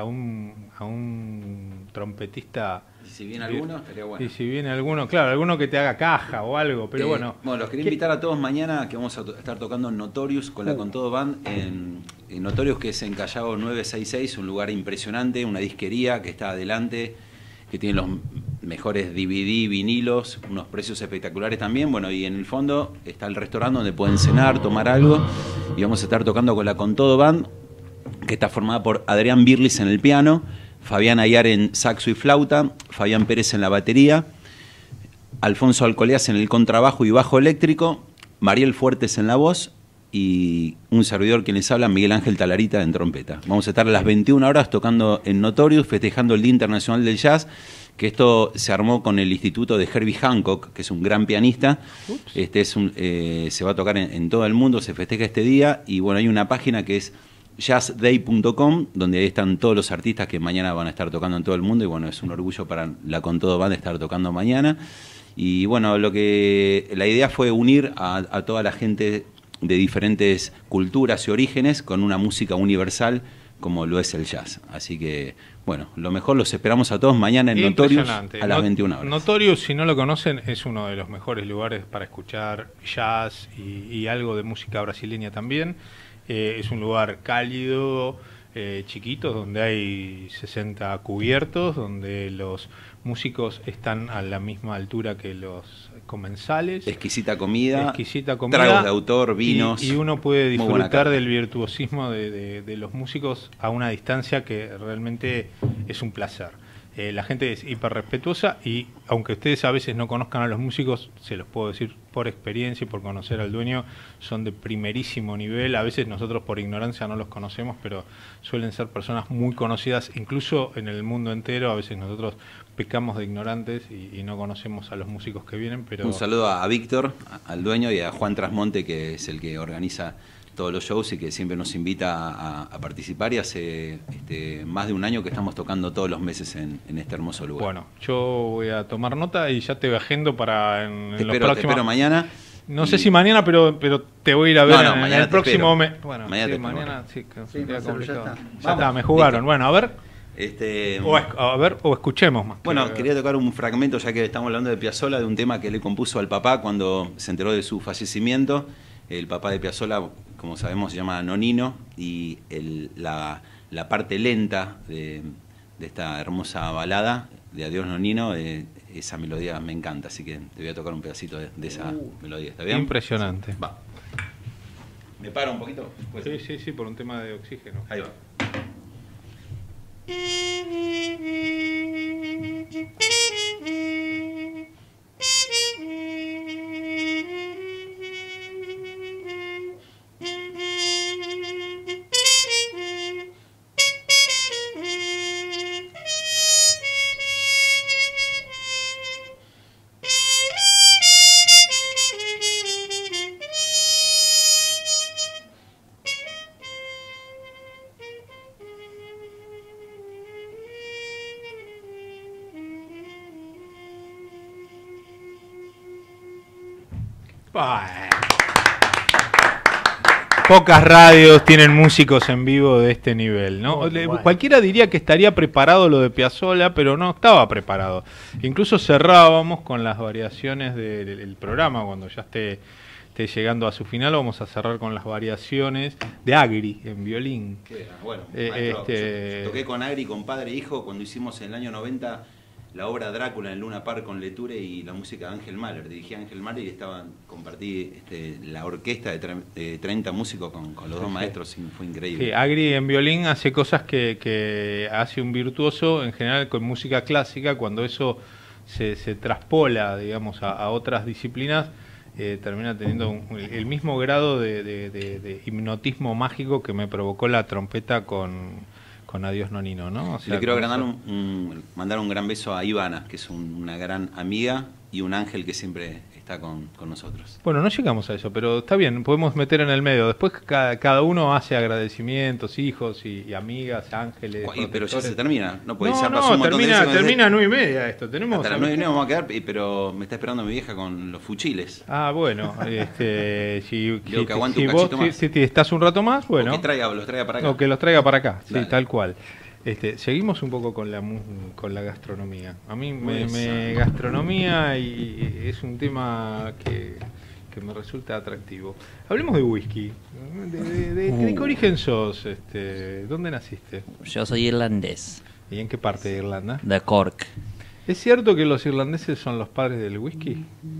un trompetista. Y si viene alguno, estaría bueno. Y si viene alguno, claro, alguno que te haga caja o algo, pero bueno. Bueno, los quería invitar a todos mañana, que vamos a estar tocando en Notorious con la Con Todo Band, en Notorious, que es en Callao 966, un lugar impresionante, una disquería que está adelante, que tiene los mejores DVD, vinilos, unos precios espectaculares también. Bueno, y en el fondo está el restaurante donde pueden cenar, tomar algo, y vamos a estar tocando con la Con Todo Band, que está formada por Adrián Birlis en el piano, Fabián Ayar en saxo y flauta, Fabián Pérez en la batería, Alfonso Alcoleas en el contrabajo y bajo eléctrico, Mariel Fuertes en la voz y un servidor quien les habla, Miguel Ángel Talarita, en trompeta. Vamos a estar a las 21 horas tocando en Notorious, festejando el Día Internacional del Jazz, que esto se armó con el instituto de Herbie Hancock, que es un gran pianista. Se va a tocar en todo el mundo, se festeja este día, y bueno, hay una página que es jazzday.com, donde ahí están todos los artistas que mañana van a estar tocando en todo el mundo, y bueno, es un orgullo para la Con Todo Band estar tocando mañana. Y bueno, la idea fue unir a toda la gente de diferentes culturas y orígenes con una música universal como lo es el jazz. Así que, bueno, lo mejor los esperamos a todos mañana en Notorious a las 21 horas. Notorious, si no lo conocen, es uno de los mejores lugares para escuchar jazz y algo de música brasileña también. Es un lugar cálido, chiquito, donde hay 60 cubiertos, donde los músicos están a la misma altura que los comensales. Exquisita comida, tragos de autor, vinos. Y uno puede disfrutar del virtuosismo de los músicos a una distancia que realmente es un placer. La gente es hiper respetuosa y aunque ustedes a veces no conozcan a los músicos, se los puedo decir por experiencia y por conocer al dueño, son de primerísimo nivel. A veces nosotros por ignorancia no los conocemos, pero suelen ser personas muy conocidas, incluso en el mundo entero. A veces nosotros pecamos de ignorantes y no conocemos a los músicos que vienen. Pero un saludo a Víctor, al dueño, y a Juan Trasmonte, que es el que organiza todos los shows y que siempre nos invita a participar, y hace más de un año que estamos tocando todos los meses en este hermoso lugar. Bueno, yo voy a tomar nota y ya te agendo para te espero mañana. No sé si mañana, pero te voy a ir a ver en el próximo mes. Bueno, mañana sí, ya está, me jugaron. Listo. Bueno, a ver. O escuchemos más. Bueno, quería tocar un fragmento, ya que estamos hablando de Piazzolla, de un tema que le compuso al papá cuando se enteró de su fallecimiento. El papá de Piazzolla, como sabemos, se llama Nonino, y la parte lenta de esta hermosa balada de Adiós Nonino, esa melodía me encanta, así que te voy a tocar un pedacito de esa melodía. ¿Está bien? Impresionante. Va. ¿Me paro un poquito? Sí, por un tema de oxígeno. Ahí va. Pocas radios tienen músicos en vivo de este nivel, ¿no? Cualquiera diría que estaría preparado lo de Piazzolla, pero no estaba preparado. Incluso cerrábamos con las variaciones del programa, cuando ya esté llegando a su final, vamos a cerrar con las variaciones de Agri en violín. Bueno, maestro, toqué con Agri, con padre e hijo, cuando hicimos en el año 90 la obra Drácula en Luna Park con Leture y la música de Ángel Mahler. Dirigí a Ángel Mahler y compartí la orquesta de 30 músicos con los dos maestros, y fue increíble. Sí, Agri en violín hace cosas que hace un virtuoso, en general con música clásica. Cuando eso se traspola, digamos, a otras disciplinas, termina teniendo el mismo grado de hipnotismo mágico que me provocó la trompeta con Adiós Nonino, ¿no? O sea, le quiero mandar un gran beso a Ivana, que es una gran amiga y un ángel que siempre está con nosotros. Bueno, no llegamos a eso, pero está bien, podemos meter en el medio. Después cada uno hace agradecimientos, hijos y amigas, ángeles. Pero ya se termina, no puede ser. No, termina a 9:30 esto. Tenemos hasta las 9:30 vamos a quedar, pero me está esperando mi vieja con los fuchiles. Ah, bueno, si si estás un rato más, bueno. O que los traiga para acá. O que los traiga para acá, sí, tal cual. Seguimos un poco con la gastronomía. A mí gastronomía y es un tema que me resulta atractivo. Hablemos de whisky. ¿De qué origen sos? ¿Dónde naciste? Yo soy irlandés. ¿Y en qué parte de Irlanda? De Cork. ¿Es cierto que los irlandeses son los padres del whisky?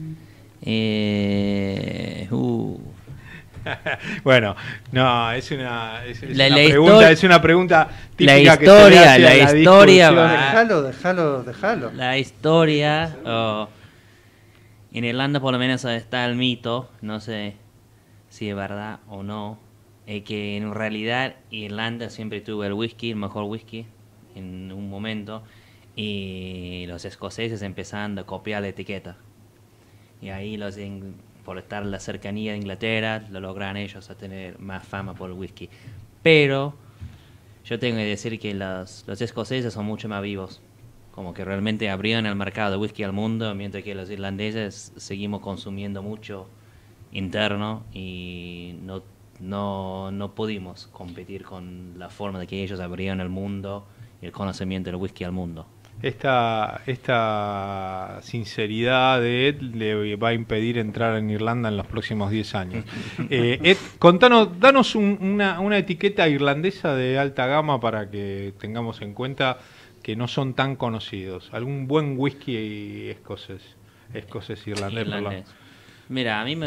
Bueno, no, es una pregunta típica. La historia Déjalo. La historia, en Irlanda por lo menos está el mito, no sé si es verdad o no, que en realidad Irlanda siempre tuvo el mejor whisky en un momento, y los escoceses empezaron a copiar la etiqueta, y ahí por estar en la cercanía de Inglaterra, lo logran ellos a tener más fama por el whisky. Pero yo tengo que decir que los escoceses son mucho más vivos, como que realmente abrieron el mercado de whisky al mundo, mientras que los irlandeses seguimos consumiendo mucho interno y no pudimos competir con la forma de que ellos abrieron el mundo y el conocimiento del whisky al mundo. Esta sinceridad de Ed le va a impedir entrar en Irlanda en los próximos 10 años. Ed, danos una etiqueta irlandesa de alta gama para que tengamos en cuenta que no son tan conocidos. Algún buen whisky escocés irlandés. Mira, a mí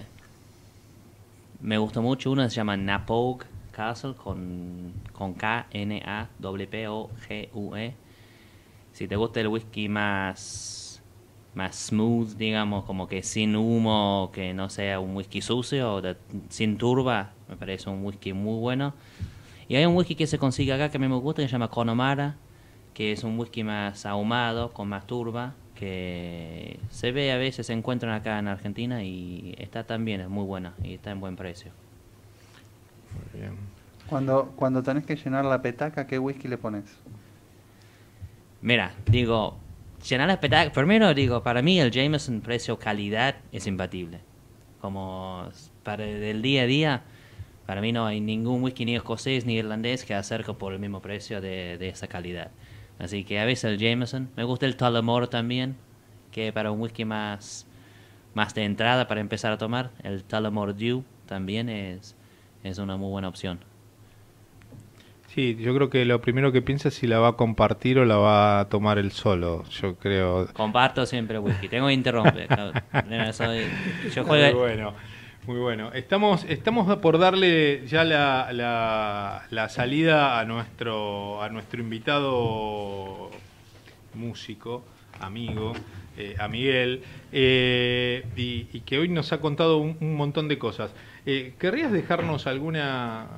me gustó mucho uno que se llama Napogue Castle con Knappogue. Si te gusta el whisky más smooth, digamos, como que sin humo, que no sea un whisky sucio, sin turba, me parece un whisky muy bueno. Y hay un whisky que se consigue acá que a mí me gusta, que se llama Connemara, que es un whisky más ahumado, con más turba, que se ve a veces, se encuentran acá en Argentina y está también, es muy buena y está en buen precio. Muy bien. Cuando tenés que llenar la petaca, ¿qué whisky le pones? Mira, digo, llenar la petaca, primero digo, para mí el Jameson precio-calidad es imbatible. Como para el día a día, para mí no hay ningún whisky ni escocés ni irlandés que acerque por el mismo precio de esa calidad. Así que a veces el Jameson, me gusta el Tullamore también, que para un whisky más de entrada para empezar a tomar, el Tullamore Dew también es una muy buena opción. Sí, yo creo que lo primero que piensa es si la va a compartir o la va a tomar él solo, yo creo. Comparto siempre whisky, tengo que interrumpir. Yo juego... Muy bueno. Estamos por darle ya la salida a nuestro invitado músico, amigo, a Miguel, y que hoy nos ha contado un montón de cosas. ¿Querrías dejarnos alguna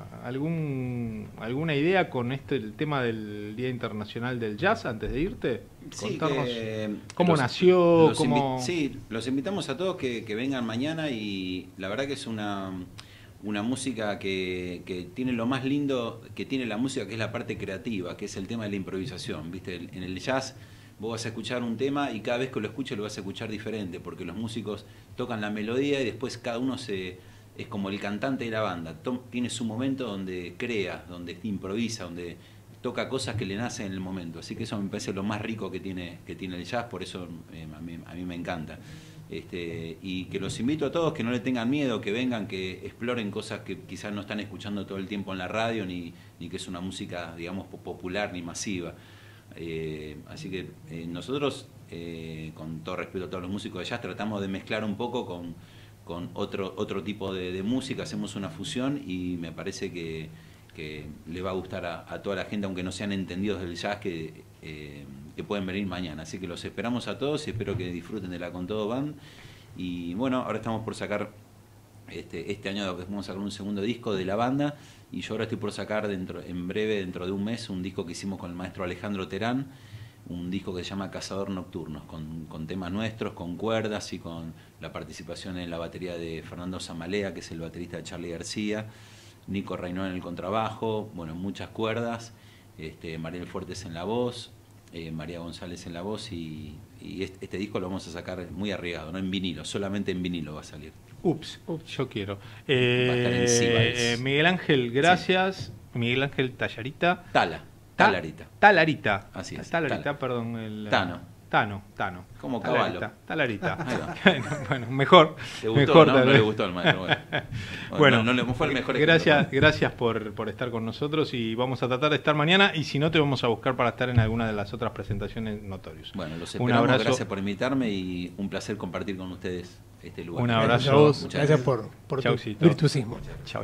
idea con el tema del Día Internacional del Jazz antes de irte? Sí, contarnos cómo nació, Sí, los invitamos a todos que vengan mañana, y la verdad que es una música que tiene lo más lindo que tiene la música, que es la parte creativa, que es el tema de la improvisación, ¿viste? En el jazz vos vas a escuchar un tema y cada vez que lo escuches lo vas a escuchar diferente, porque los músicos tocan la melodía y después cada uno es como el cantante de la banda, tiene su momento donde crea, donde improvisa, donde toca cosas que le nacen en el momento. Así que eso me parece lo más rico que tiene el jazz, por eso a mí me encanta. Y que los invito a todos que no le tengan miedo, que vengan, que exploren cosas que quizás no están escuchando todo el tiempo en la radio, ni que es una música, digamos, popular ni masiva. Así que nosotros, con todo respeto a todos los músicos de jazz, tratamos de mezclar un poco con otro tipo de música, hacemos una fusión y me parece que le va a gustar a toda la gente, aunque no sean entendidos del jazz, que pueden venir mañana. Así que los esperamos a todos y espero que disfruten de la Con Todo Band. Y bueno, ahora estamos por sacar, este año vamos a sacar un segundo disco de la banda, y yo ahora estoy por sacar en breve, dentro de un mes, un disco que hicimos con el maestro Alejandro Terán, un disco que se llama Cazador Nocturnos, con temas nuestros, con cuerdas y con la participación en la batería de Fernando Zamalea, que es el baterista de Charly García, Nico Reynó en el contrabajo, bueno, muchas cuerdas, Mariel Fuertes en la voz, María González en la voz, y este disco lo vamos a sacar muy arriesgado, no en vinilo, solamente en vinilo va a salir. Ups, yo quiero. Va a estar en Sibales. Miguel Ángel, gracias. Sí. Miguel Ángel Tallarita. Talarita. Así es. Talarita, perdón. Tano. Como caballo. Talarita. Bueno, mejor. ¿Te gustó? Mejor, no le gustó al maestro. Bueno, no fue el mejor ejemplo. Gracias por estar con nosotros, y vamos a tratar de estar mañana, y si no, te vamos a buscar para estar en alguna de las otras presentaciones Notorious. Bueno, los esperamos. Un abrazo. Gracias por invitarme y un placer compartir con ustedes este lugar. Un abrazo. Gracias por tu virtuosismo. Chao.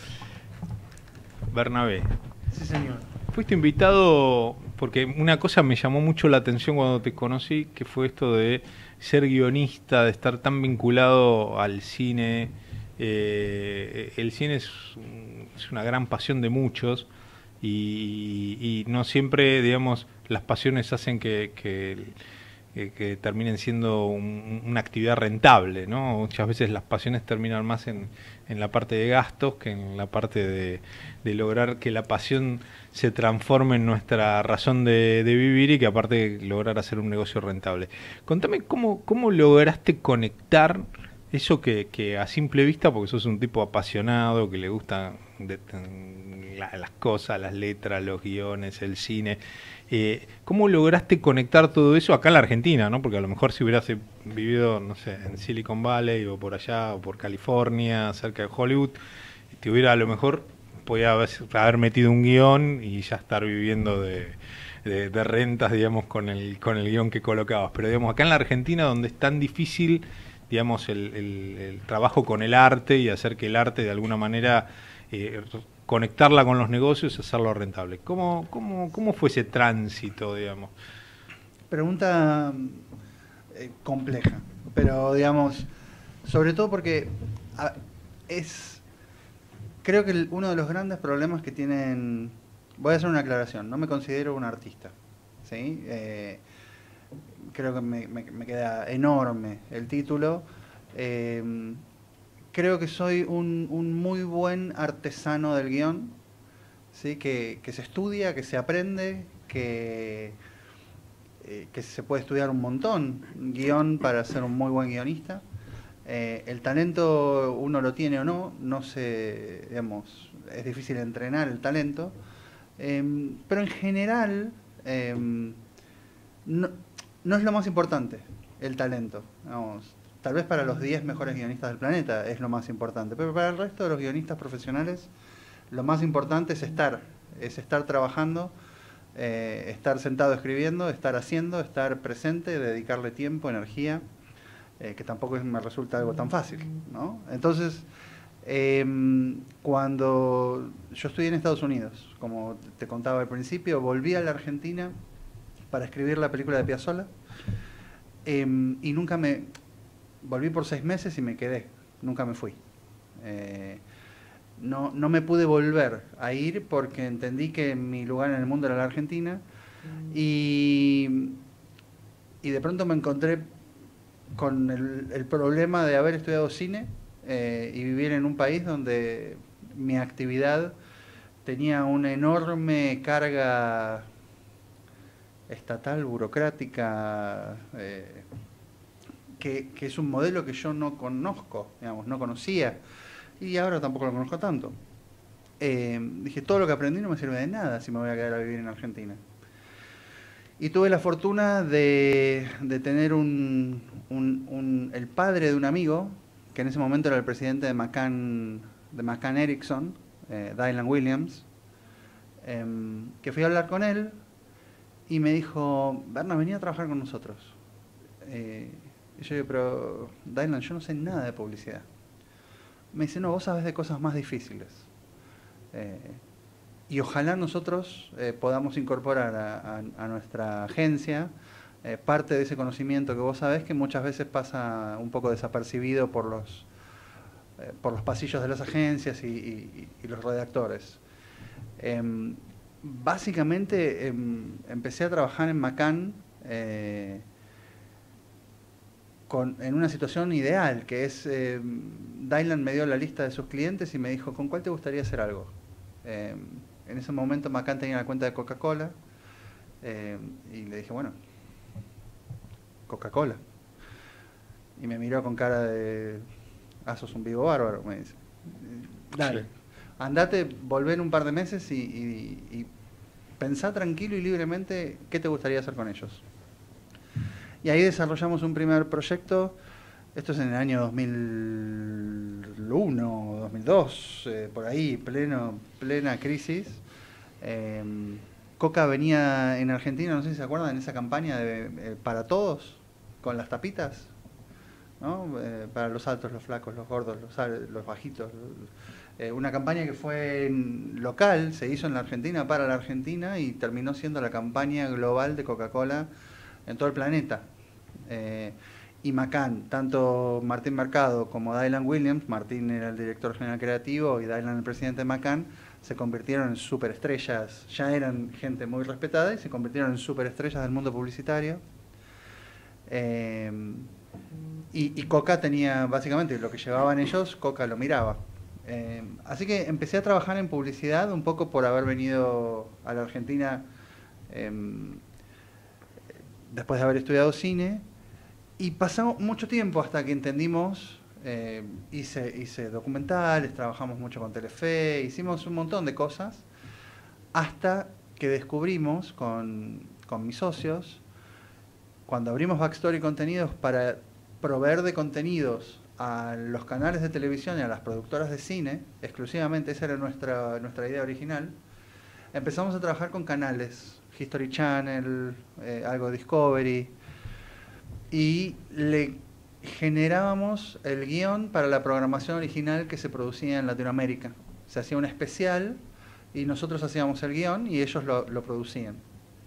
Bernabé. Sí, señor. Fuiste invitado porque una cosa me llamó mucho la atención cuando te conocí, que fue esto de ser guionista, de estar tan vinculado al cine. El cine es una gran pasión de muchos, y no siempre, digamos, las pasiones hacen que terminen siendo una actividad rentable, ¿no? Muchas veces las pasiones terminan más en la parte de gastos que en la parte de lograr que la pasión se transforme en nuestra razón de vivir, y que aparte lograr hacer un negocio rentable. Contame cómo lograste conectar eso que a simple vista, porque sos un tipo apasionado, que le gustan las cosas, las letras, los guiones, el cine, ¿cómo lograste conectar todo eso acá en la Argentina, ¿no? Porque a lo mejor si hubieras vivido, no sé, en Silicon Valley o por allá, o por California, cerca de Hollywood, te hubiera a lo mejor podía haber metido un guión y ya estar viviendo de rentas, digamos, con el guión que colocabas. Pero, digamos, acá en la Argentina, donde es tan difícil, digamos, el trabajo con el arte y hacer que el arte, de alguna manera, conectarla con los negocios y hacerlo rentable. ¿Cómo fue ese tránsito, digamos? Pregunta compleja, pero, digamos, sobre todo porque creo que uno de los grandes problemas que tienen... Voy a hacer una aclaración, no me considero un artista, ¿sí? Creo que me queda enorme el título. Creo que soy un muy buen artesano del guión, ¿sí? Que se estudia, que se aprende, que se puede estudiar un montón guión para ser un muy buen guionista. El talento uno lo tiene o no, no sé, digamos, es difícil entrenar el talento. Pero en general no es lo más importante el talento, vamos, tal vez para los 10 mejores guionistas del planeta es lo más importante, pero para el resto de los guionistas profesionales lo más importante es estar trabajando, estar sentado escribiendo, estar haciendo, estar presente, dedicarle tiempo, energía, que tampoco me resulta algo tan fácil, ¿no? Entonces, cuando yo estudié en Estados Unidos, como te contaba al principio, volví a la Argentina para escribir la película de Piazzolla, y nunca volví por 6 meses y me quedé, nunca me fui. No me pude volver a ir porque entendí que mi lugar en el mundo era la Argentina, y de pronto me encontré con el problema de haber estudiado cine y vivir en un país donde mi actividad tenía una enorme carga estatal, burocrática, que es un modelo que yo no conozco, digamos, no conocía, y ahora tampoco lo conozco tanto. Dije, todo lo que aprendí no me sirve de nada si me voy a quedar a vivir en Argentina. Y tuve la fortuna de tener el padre de un amigo, que en ese momento era el presidente de McCann Erickson, Dylan Williams, que fui a hablar con él y me dijo, Berna, venía a trabajar con nosotros. Y yo digo, pero Dylan, yo no sé nada de publicidad. Me dice, no, vos sabés de cosas más difíciles. Y ojalá nosotros podamos incorporar a nuestra agencia parte de ese conocimiento que vos sabés que muchas veces pasa un poco desapercibido por los pasillos de las agencias y los redactores. Básicamente empecé a trabajar en McCann en una situación ideal, que es, Dylan me dio la lista de sus clientes y me dijo, ¿con cuál te gustaría hacer algo? En ese momento McCann tenía la cuenta de Coca-Cola, y le dije, bueno, Coca-Cola. Y me miró con cara de, sos un vivo bárbaro, me dice. Dale, andate, volvé en un par de meses y pensá tranquilo y libremente qué te gustaría hacer con ellos. Y ahí desarrollamos un primer proyecto. Esto es en el año 2001, 2002, por ahí, plena crisis. Coca venía en Argentina, no sé si se acuerdan, en esa campaña de para todos, con las tapitas, ¿no? Para los altos, los flacos, los gordos, los bajitos. Una campaña que fue local, se hizo en la Argentina para la Argentina y terminó siendo la campaña global de Coca-Cola en todo el planeta. Y McCann, tanto Martín Mercado como Dylan Williams, Martín era el director general creativo y Dylan el presidente de McCann, se convirtieron en superestrellas, ya eran gente muy respetada y se convirtieron en superestrellas del mundo publicitario. Y Coca tenía, básicamente, lo que llevaban ellos, Coca lo miraba. Así que empecé a trabajar en publicidad un poco por haber venido a la Argentina después de haber estudiado cine. Y pasó mucho tiempo hasta que entendimos Hice documentales, trabajamos mucho con Telefe, hicimos un montón de cosas, hasta que descubrimos con mis socios, cuando abrimos Backstory Contenidos para proveer de contenidos a los canales de televisión y a las productoras de cine, exclusivamente, esa era nuestra idea original, empezamos a trabajar con canales, History Channel, algo Discovery, y le generábamos el guión para la programación original que se producía en Latinoamérica. Se hacía un especial y nosotros hacíamos el guión y ellos lo producían.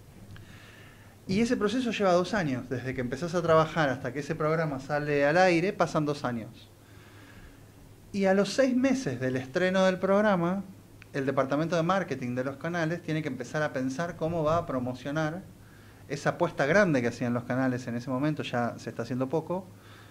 Y ese proceso lleva 2 años, desde que empezás a trabajar hasta que ese programa sale al aire, pasan 2 años. Y a los 6 meses del estreno del programa, el departamento de marketing de los canales tiene que empezar a pensar cómo va a promocionar esa apuesta grande que hacían los canales en ese momento, ya se está haciendo poco,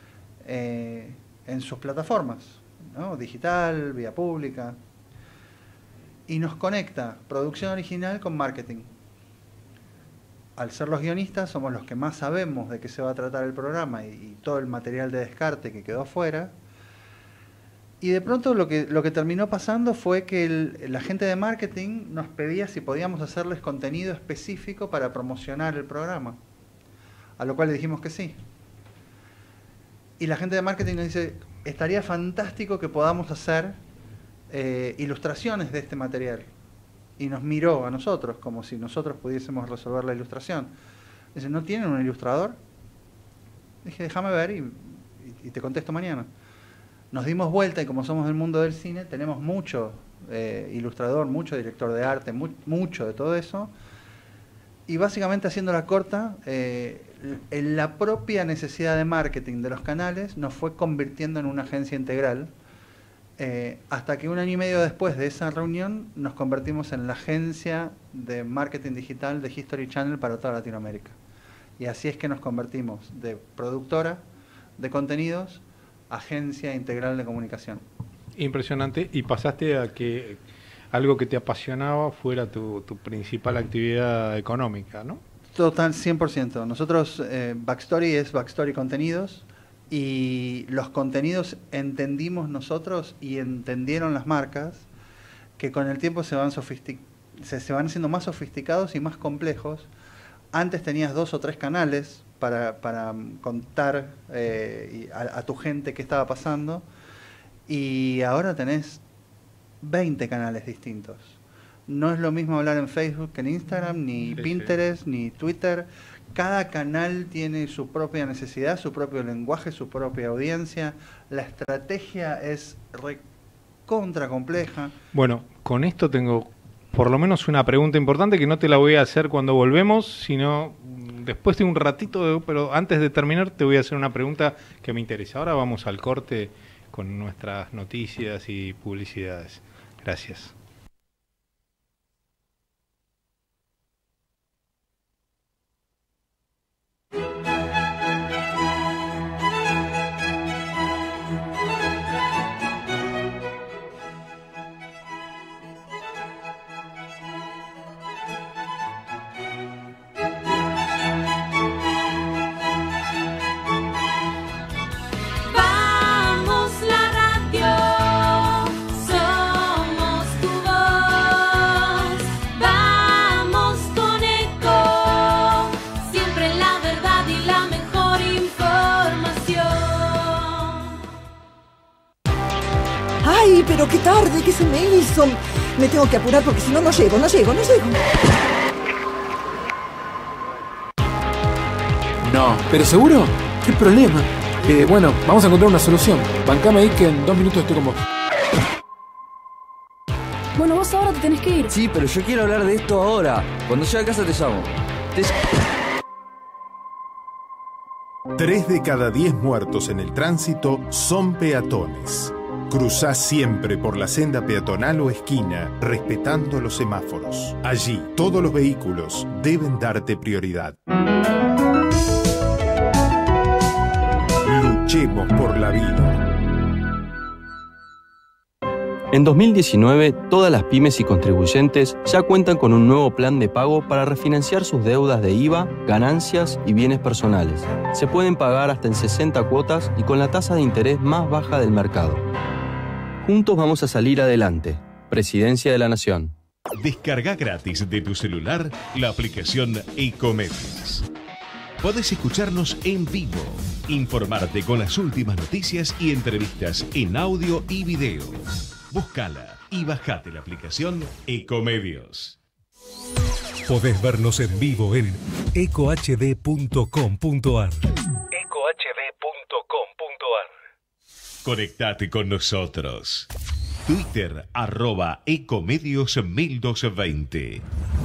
en sus plataformas, ¿no? Digital, vía pública. Y nos conecta producción original con marketing. Al ser los guionistas, somos los que más sabemos de qué se va a tratar el programa y todo el material de descarte que quedó afuera. Y de pronto lo que terminó pasando fue que la gente de marketing nos pedía si podíamos hacerles contenido específico para promocionar el programa. A lo cual le dijimos que sí. Y la gente de marketing nos dice, estaría fantástico que podamos hacer ilustraciones de este material. Y nos miró a nosotros, como si nosotros pudiésemos resolver la ilustración. Dice, ¿no tienen un ilustrador? Dije, déjame ver y te contesto mañana. Nos dimos vuelta y como somos del mundo del cine, tenemos mucho ilustrador, mucho director de arte, mucho de todo eso. Y básicamente, haciéndola corta, la propia necesidad de marketing de los canales nos fue convirtiendo en una agencia integral, hasta que 1 año y medio después de esa reunión nos convertimos en la agencia de marketing digital de History Channel para toda Latinoamérica. Y así es que nos convertimos de productora de contenidos a agencia integral de comunicación. Impresionante. Y pasaste a que algo que te apasionaba fuera tu principal actividad económica, ¿no? Total, 100%. Nosotros, Backstory es Backstory Contenidos, y los contenidos entendimos nosotros y entendieron las marcas que con el tiempo se van haciendo más sofisticados y más complejos. Antes tenías 2 o 3 canales para contar a tu gente qué estaba pasando, y ahora tenés 20 canales distintos. No es lo mismo hablar en Facebook que en Instagram, ni Pinterest, ni Twitter. Cada canal tiene su propia necesidad, su propio lenguaje, su propia audiencia. La estrategia es recontra compleja. Bueno, con esto tengo por lo menos una pregunta importante que no te la voy a hacer cuando volvemos, sino después de un ratito, pero antes de terminar te voy a hacer una pregunta que me interesa. Ahora vamos al corte con nuestras noticias y publicidades. Gracias. Pero qué tarde, ¿qué se me hizo? Me tengo que apurar porque si no, no llego. No, ¿pero seguro? ¿Qué problema? Bueno, vamos a encontrar una solución. Bancame ahí que en 2 minutos estoy con vos. Bueno, vos ahora te tenés que ir. Sí, pero yo quiero hablar de esto ahora. Cuando llegue a casa te llamo. 3 de cada 10 muertos en el tránsito son peatones. Cruzá siempre por la senda peatonal o esquina, respetando los semáforos. Allí, todos los vehículos deben darte prioridad. Luchemos por la vida. En 2019, todas las pymes y contribuyentes ya cuentan con un nuevo plan de pago para refinanciar sus deudas de IVA, ganancias y bienes personales. Se pueden pagar hasta en 60 cuotas y con la tasa de interés más baja del mercado. Juntos vamos a salir adelante. Presidencia de la Nación. Descarga gratis de tu celular la aplicación Ecomedios. Podés escucharnos en vivo, informarte con las últimas noticias y entrevistas en audio y video. Búscala y bajate la aplicación Ecomedios. Podés vernos en vivo en ecohd.com.ar. Conectate con nosotros. Twitter @ecomedios1220.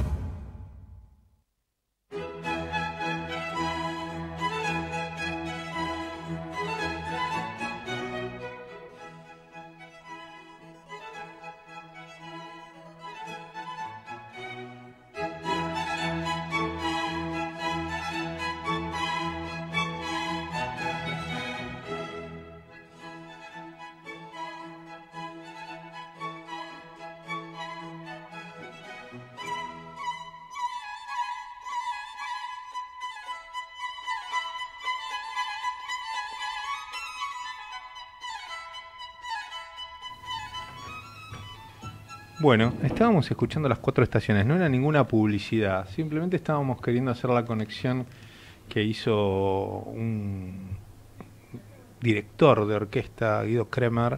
Bueno, estábamos escuchando las 4 estaciones, no era ninguna publicidad, simplemente estábamos queriendo hacer la conexión que hizo un director de orquesta, Guido Kremer,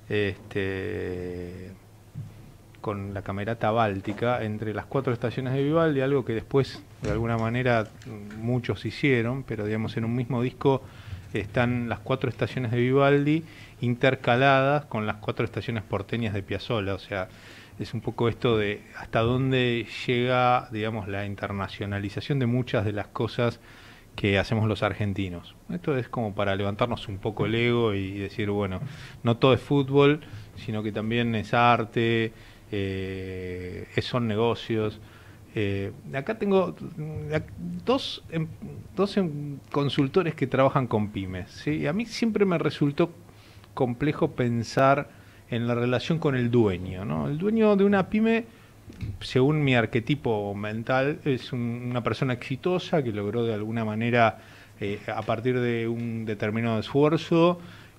con la Camerata Báltica, entre las 4 estaciones de Vivaldi, algo que después de alguna manera muchos hicieron, pero digamos en un mismo disco están las 4 estaciones de Vivaldi intercaladas con las 4 estaciones porteñas de Piazzolla, o sea, es un poco esto de hasta dónde llega, digamos, la internacionalización de muchas de las cosas que hacemos los argentinos. Esto es como para levantarnos un poco el ego y decir, bueno, no todo es fútbol, sino que también es arte, son negocios. Acá tengo dos consultores que trabajan con pymes, ¿sí? A mí siempre me resultó complejo pensar en la relación con el dueño, ¿no? El dueño de una pyme, según mi arquetipo mental, es una persona exitosa que logró de alguna manera, a partir de un determinado esfuerzo,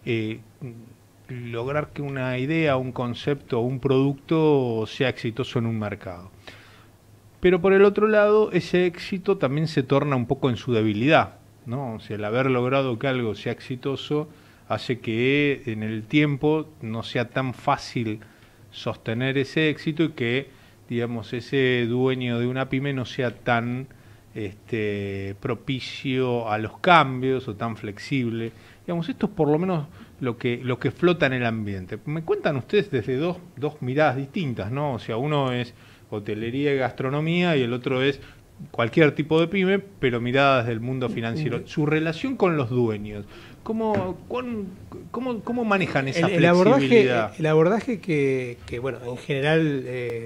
lograr que una idea, un concepto o un producto sea exitoso en un mercado. Pero por el otro lado, ese éxito también se torna un poco en su debilidad, ¿no? O sea, el haber logrado que algo sea exitoso hace que en el tiempo no sea tan fácil sostener ese éxito y que, digamos, ese dueño de una pyme no sea tan propicio a los cambios o tan flexible. Digamos, esto es por lo menos lo que flota en el ambiente. Me cuentan ustedes desde dos miradas distintas, ¿no? O sea, uno es hotelería y gastronomía y el otro es cualquier tipo de pyme, pero mirada desde el mundo financiero. Su relación con los dueños, ¿cómo manejan esa flexibilidad? El abordaje que bueno, en general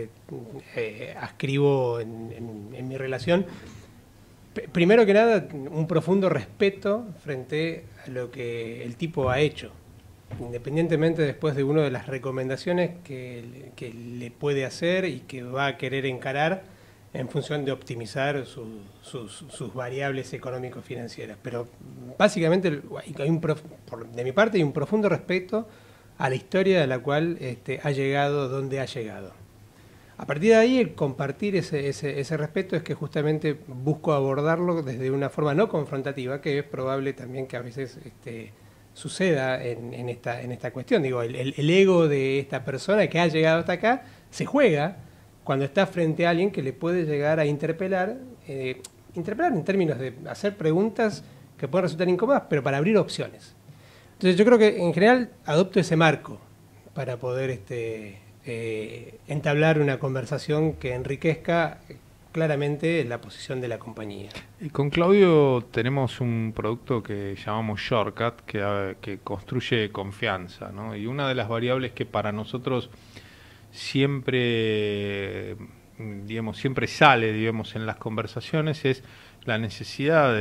ascribo en mi relación, primero que nada, un profundo respeto frente a lo que el tipo ha hecho, independientemente después de una de las recomendaciones que le puede hacer y que va a querer encarar en función de optimizar sus variables económico-financieras. Pero básicamente, de mi parte, hay un profundo respeto a la historia de la cual ha llegado donde ha llegado. A partir de ahí, el compartir ese respeto es que justamente busco abordarlo desde una forma no confrontativa, que es probable también que a veces suceda en esta cuestión. Digo, el ego de esta persona que ha llegado hasta acá se juega cuando está frente a alguien que le puede llegar a interpelar en términos de hacer preguntas que pueden resultar incómodas, pero para abrir opciones. Entonces yo creo que en general adopto ese marco para poder entablar una conversación que enriquezca claramente la posición de la compañía. Y con Claudio tenemos un producto que llamamos Shortcut, que construye confianza, ¿no? Y una de las variables que para nosotros siempre sale, en las conversaciones es la necesidad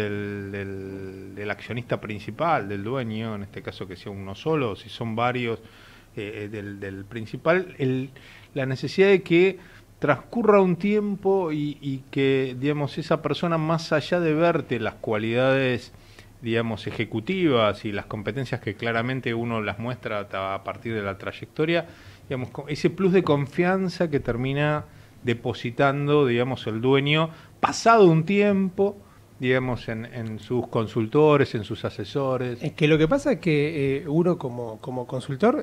del accionista principal, del dueño, en este caso que sea uno solo, si son varios, del principal, la necesidad de que transcurra un tiempo y que, digamos, esa persona, más allá de verte las cualidades, digamos, ejecutivas y las competencias que claramente uno las muestra a partir de la trayectoria, digamos, ese plus de confianza que termina depositando, digamos, el dueño, pasado un tiempo, digamos, en sus consultores, en sus asesores. Es que lo que pasa es que uno como consultor,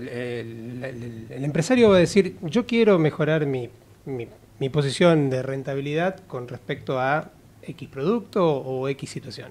el empresario va a decir, yo quiero mejorar mi posición de rentabilidad con respecto a X producto o X situación.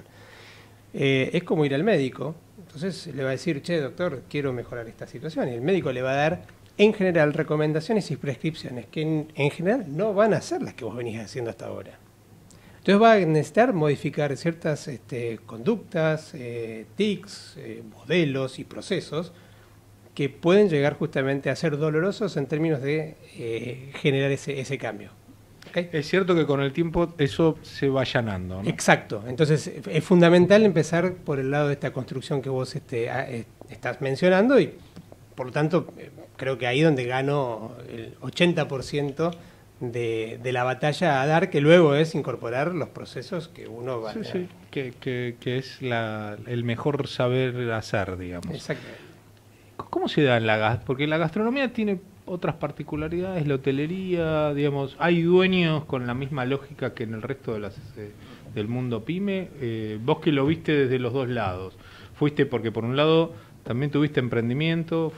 Es como ir al médico, entonces le va a decir, che, doctor, quiero mejorar esta situación, y el médico le va a dar, en general, recomendaciones y prescripciones que en general no van a ser las que vos venís haciendo hasta ahora. Entonces va a necesitar modificar ciertas conductas, tics, modelos y procesos que pueden llegar justamente a ser dolorosos en términos de generar ese cambio. ¿Okay? Es cierto que con el tiempo eso se va allanando, ¿no? Exacto. Entonces es fundamental empezar por el lado de esta construcción que vos estás mencionando, y por lo tanto creo que ahí donde gano el 80% de la batalla a dar, que luego es incorporar los procesos que uno va a tener. Sí, que es el mejor saber hacer, digamos. Exacto. ¿Cómo se da en la gastronomía? Porque la gastronomía tiene otras particularidades, la hotelería, digamos, hay dueños con la misma lógica que en el resto de del mundo pyme. Vos que lo viste desde los dos lados, fuiste porque por un lado también tuviste emprendimiento,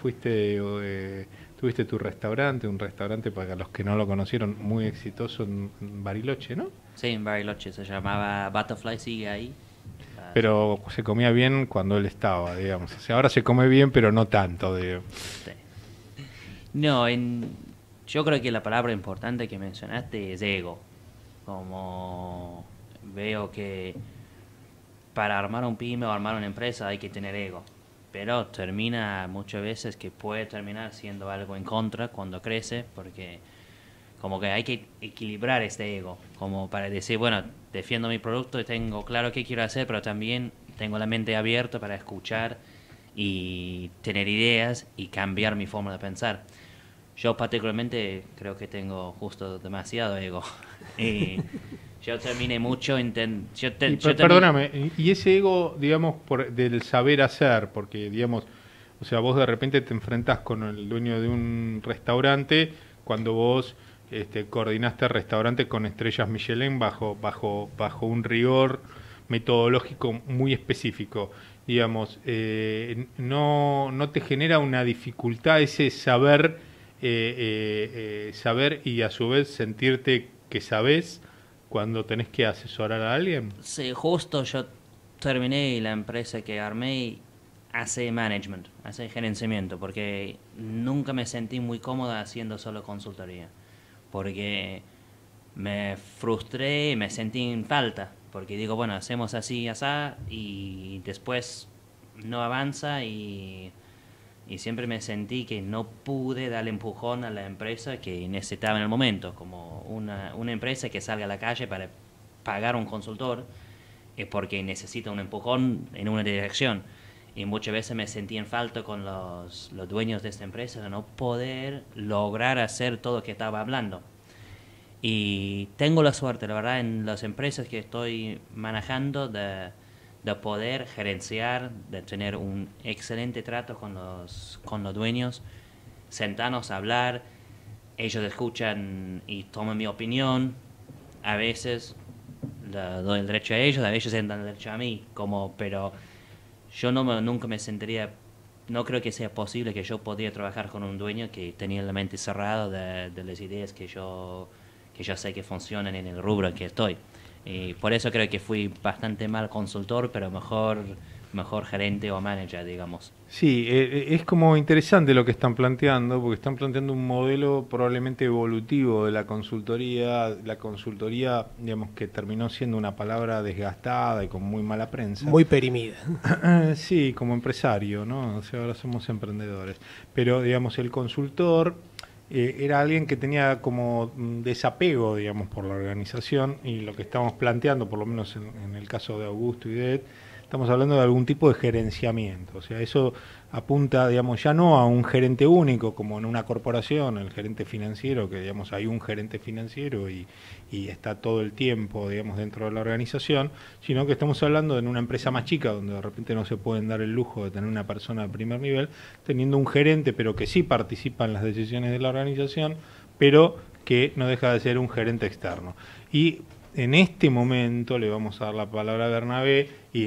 tuviste tu restaurante, un restaurante, para los que no lo conocieron, muy exitoso en Bariloche, ¿no? Sí, en Bariloche, se llamaba Butterfly, sigue ahí. Pero se comía bien cuando él estaba, digamos. O sea, ahora se come bien, pero no tanto, digo. Sí. No, yo creo que la palabra importante que mencionaste es ego. Como veo que para armar un pyme o armar una empresa hay que tener ego. Pero termina muchas veces que puede terminar siendo algo en contra cuando crece, porque como que hay que equilibrar este ego, como para decir, bueno, defiendo mi producto y tengo claro qué quiero hacer, pero también tengo la mente abierta para escuchar y tener ideas y cambiar mi forma de pensar. Yo particularmente creo que tengo justo demasiado ego. Y yo terminé mucho... Perdóname, y ese ego, digamos, del saber hacer, porque, digamos, o sea, vos de repente te enfrentás con el dueño de un restaurante cuando vos coordinaste restaurante con estrellas Michelin bajo un rigor metodológico muy específico, digamos, no te genera una dificultad ese saber y a su vez sentirte que sabés cuando tenés que asesorar a alguien. Sí, justo yo terminé la empresa que armé, hace management, hace gerenciamiento, porque nunca me sentí muy cómoda haciendo solo consultoría, porque me frustré y me sentí en falta, porque digo, bueno, hacemos así, asá, y después no avanza, y siempre me sentí que no pude darle empujón a la empresa que necesitaba en el momento, como una empresa que salga a la calle para pagar un consultor, es porque necesita un empujón en una dirección. Y muchas veces me sentí en falta con los dueños de esta empresa de no poder lograr hacer todo lo que estaba hablando. Y tengo la suerte, la verdad, en las empresas que estoy manejando de poder gerenciar, de tener un excelente trato con los dueños, sentarnos a hablar, ellos escuchan y toman mi opinión, a veces le doy el derecho a ellos, a veces dan el derecho a mí, pero yo nunca me sentiría, no creo que sea posible que yo podía trabajar con un dueño que tenía la mente cerrada de las ideas que yo sé que funcionan en el rubro en que estoy. Y por eso creo que fui bastante mal consultor, pero mejor gerente o manager, digamos. Sí, es como interesante lo que están planteando, porque están planteando un modelo probablemente evolutivo de la consultoría, digamos, que terminó siendo una palabra desgastada y con muy mala prensa. Muy perimida. Sí, como empresario, ¿no? O sea, ahora somos emprendedores. Pero, digamos, el consultor era alguien que tenía como desapego, digamos, por la organización, y lo que estamos planteando, por lo menos en el caso de Augusto y de Ed, estamos hablando de algún tipo de gerenciamiento. O sea, eso apunta, digamos, ya no a un gerente único, como en una corporación, el gerente financiero, que, digamos, hay un gerente financiero y está todo el tiempo, digamos, dentro de la organización, sino que estamos hablando de una empresa más chica, donde de repente no se pueden dar el lujo de tener una persona de primer nivel, teniendo un gerente, pero que sí participa en las decisiones de la organización, pero que no deja de ser un gerente externo. Y en este momento le vamos a dar la palabra a Bernabé y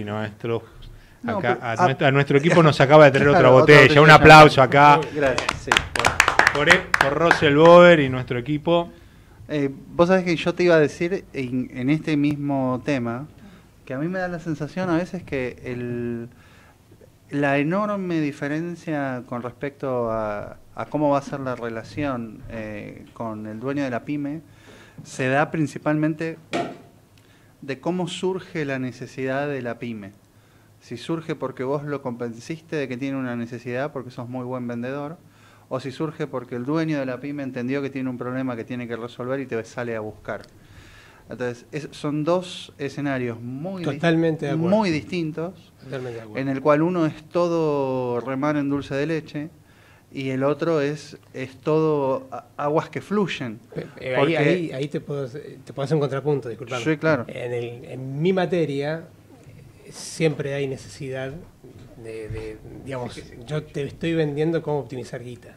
a nuestro equipo nos acaba de traer otra botella. Un aplauso acá. Gracias. Sí. Por Russell Bower y nuestro equipo. Vos sabés que yo te iba a decir en este mismo tema que a mí me da la sensación a veces que la enorme diferencia con respecto a cómo va a ser la relación con el dueño de la pyme se da principalmente de cómo surge la necesidad de la pyme. Si surge porque vos lo convenciste de que tiene una necesidad porque sos muy buen vendedor, o si surge porque el dueño de la pyme entendió que tiene un problema que tiene que resolver y te sale a buscar. Entonces, son dos escenarios muy distintos, en el cual uno es todo remar en dulce de leche y el otro es todo aguas que fluyen. Ahí te puedo hacer un contrapunto, disculpame. Sí, claro. En mi materia siempre hay necesidad digamos, yo te estoy vendiendo cómo optimizar guita.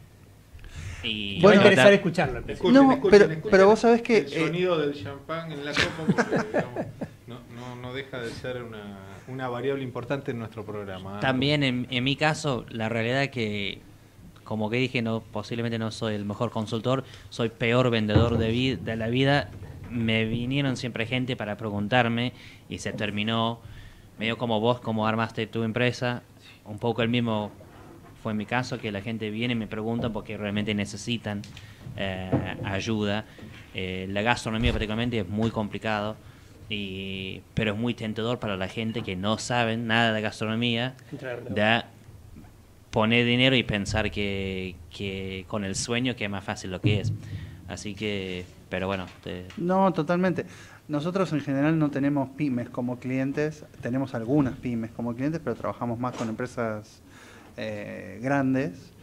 Y voy a interesar escucharlo. Escuchen, pero vos sabés que el sonido del champán en la copa porque, no deja de ser una variable importante en nuestro programa. También en mi caso, la realidad es que, como que dije, posiblemente no soy el mejor consultor, soy peor vendedor de la vida. Me vinieron siempre gente para preguntarme y se terminó medio como vos, como armaste tu empresa, un poco el mismo fue en mi caso, que la gente viene y me pregunta porque realmente necesitan ayuda. La gastronomía particularmente es muy complicado, pero es muy tentador para la gente que no saben nada de gastronomía, de poner dinero y pensar que con el sueño que es más fácil lo que es. Así que, pero bueno. No, totalmente. Nosotros en general no tenemos pymes como clientes, tenemos algunas pymes como clientes, pero trabajamos más con empresas grandes.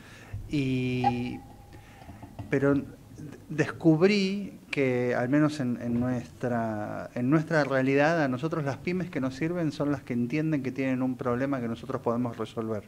Pero descubrí que, al menos en nuestra realidad, a nosotros las pymes que nos sirven son las que entienden que tienen un problema que nosotros podemos resolver.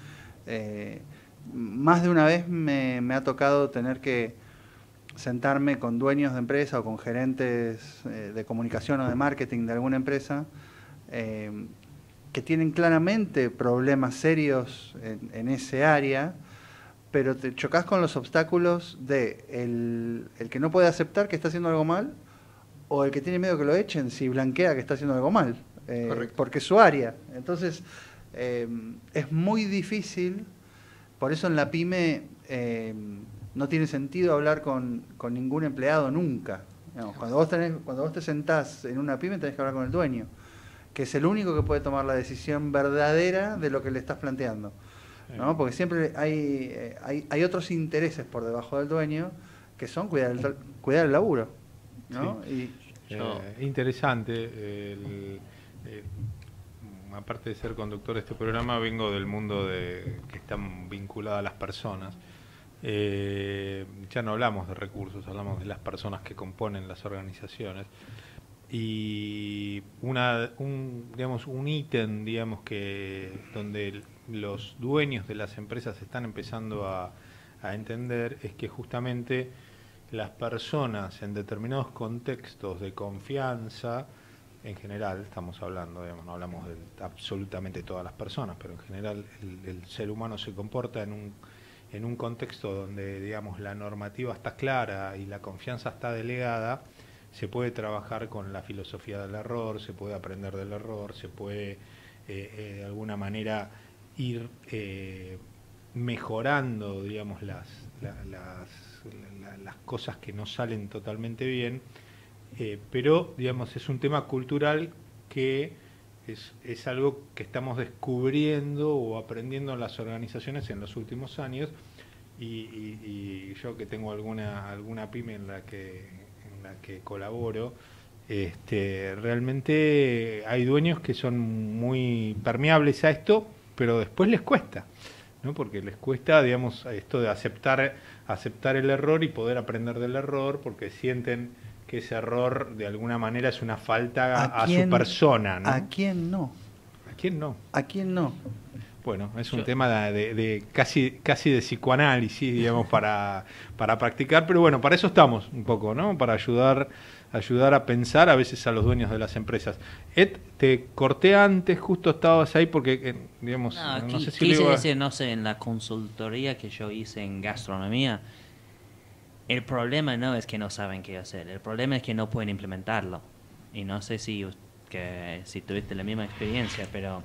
Más de una vez me ha tocado tener que sentarme con dueños de empresa o con gerentes de comunicación o de marketing de alguna empresa que tienen claramente problemas serios en ese área, pero te chocas con los obstáculos de el que no puede aceptar que está haciendo algo mal, o el que tiene miedo que lo echen si blanquea que está haciendo algo mal, porque es su área. Entonces es muy difícil. Por eso en la pyme no tiene sentido hablar con ningún empleado nunca. Digamos, cuando vos te sentás en una pyme tenés que hablar con el dueño, que es el único que puede tomar la decisión verdadera de lo que le estás planteando, ¿no? Porque siempre hay otros intereses por debajo del dueño que son cuidar el laburo, ¿no? Sí. Interesante. Aparte de ser conductor de este programa, vengo del mundo que está vinculado a las personas. Ya no hablamos de recursos, hablamos de las personas que componen las organizaciones. Y un ítem, donde los dueños de las empresas están empezando a entender es que justamente las personas en determinados contextos de confianza, en general estamos hablando, no hablamos de absolutamente todas las personas, pero en general el ser humano se comporta en un contexto donde, la normativa está clara y la confianza está delegada. Se puede trabajar con la filosofía del error, se puede aprender del error, se puede de alguna manera ir mejorando, las cosas que no salen totalmente bien, pero es un tema cultural que es algo que estamos descubriendo o aprendiendo en las organizaciones en los últimos años, y yo que tengo alguna pyme en la que colaboro, Realmente hay dueños que son muy permeables a esto, pero después les cuesta, ¿no? Porque les cuesta, digamos, esto de aceptar el error y poder aprender del error, porque sienten que ese error de alguna manera es una falta a su persona, ¿no? ¿A quién no? ¿A quién no? ¿A quién no? Bueno, es un tema de casi de psicoanálisis, digamos, para practicar, pero bueno, para eso estamos un poco, ¿no? Para ayudar a pensar a veces a los dueños de las empresas. Ed, te corté antes, justo estabas ahí porque, digamos, no sé si quise decir, no sé, en la consultoría que yo hice en gastronomía, el problema no es que no saben qué hacer, el problema es que no pueden implementarlo. Y no sé si tuviste la misma experiencia, pero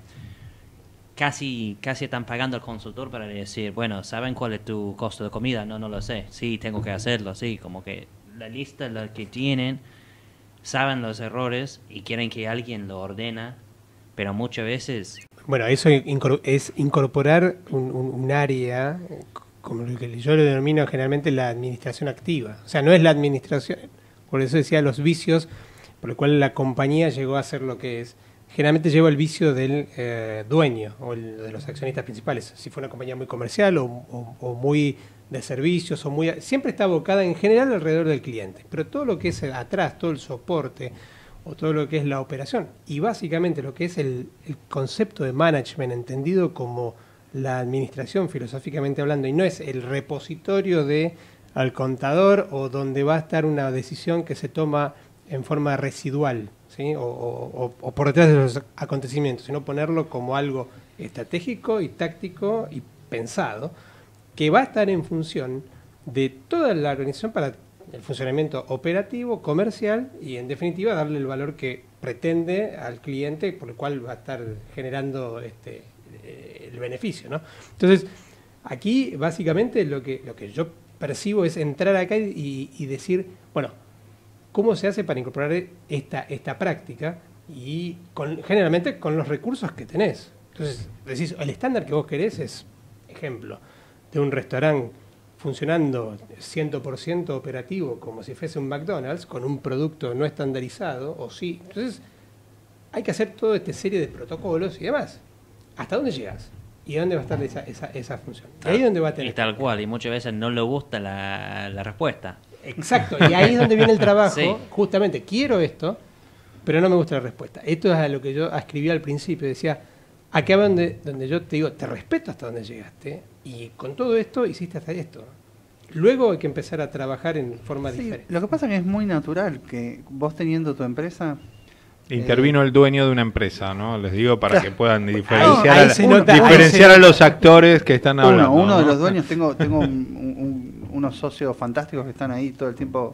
casi están pagando al consultor para decir, bueno, ¿saben cuál es tu costo de comida? No lo sé. Sí, tengo que hacerlo, sí. Como que la lista, la que tienen, saben los errores y quieren que alguien lo ordena, pero muchas veces... Bueno, eso es incorporar un área, como lo que yo lo denomino generalmente la administración activa. O sea, no es la administración, por eso decía los vicios, por el cual la compañía llegó a ser lo que es. Generalmente lleva el vicio del dueño o de los accionistas principales. Si fue una compañía muy comercial o muy de servicios, siempre está abocada en general alrededor del cliente. Pero todo lo que es atrás, todo el soporte o todo lo que es la operación y básicamente lo que es el concepto de management entendido como la administración filosóficamente hablando, y no es el repositorio al contador o donde va a estar una decisión que se toma en forma residual, ¿sí? o por detrás de los acontecimientos, sino ponerlo como algo estratégico y táctico y pensado, que va a estar en función de toda la organización para el funcionamiento operativo, comercial y en definitiva darle el valor que pretende al cliente, por el cual va a estar generando el beneficio, ¿no? Entonces, aquí básicamente lo que yo percibo es entrar acá y decir, bueno, ¿cómo se hace para incorporar esta práctica? Y generalmente con los recursos que tenés. Entonces, decís, el estándar que vos querés es, ejemplo, de un restaurante funcionando 100% operativo, como si fuese un McDonald's, con un producto no estandarizado, o sí. Entonces, hay que hacer toda esta serie de protocolos y demás. ¿Hasta dónde llegas? ¿Y dónde va a estar esa función? Y ahí es donde va a tener. Y tal cual, y muchas veces no le gusta la respuesta. Exacto, y ahí es donde viene el trabajo, sí. Justamente, quiero esto, pero no me gusta la respuesta. Esto es a lo que yo escribí al principio, decía, acá donde yo te digo, te respeto hasta donde llegaste, y con todo esto hiciste hasta esto. Luego hay que empezar a trabajar en forma diferente. Lo que pasa es que es muy natural que vos teniendo tu empresa... Intervino el dueño de una empresa, ¿no? Les digo para que puedan diferenciar a los actores que están hablando. Uno de los dueños, tengo unos socios fantásticos que están ahí todo el tiempo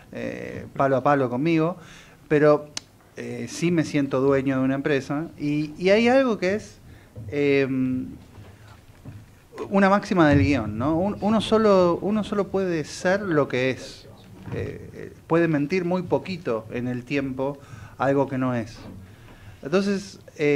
palo a palo conmigo, pero sí me siento dueño de una empresa y hay algo que es una máxima del guión, ¿no? Uno solo puede ser lo que es, puede mentir muy poquito en el tiempo algo que no es. Entonces,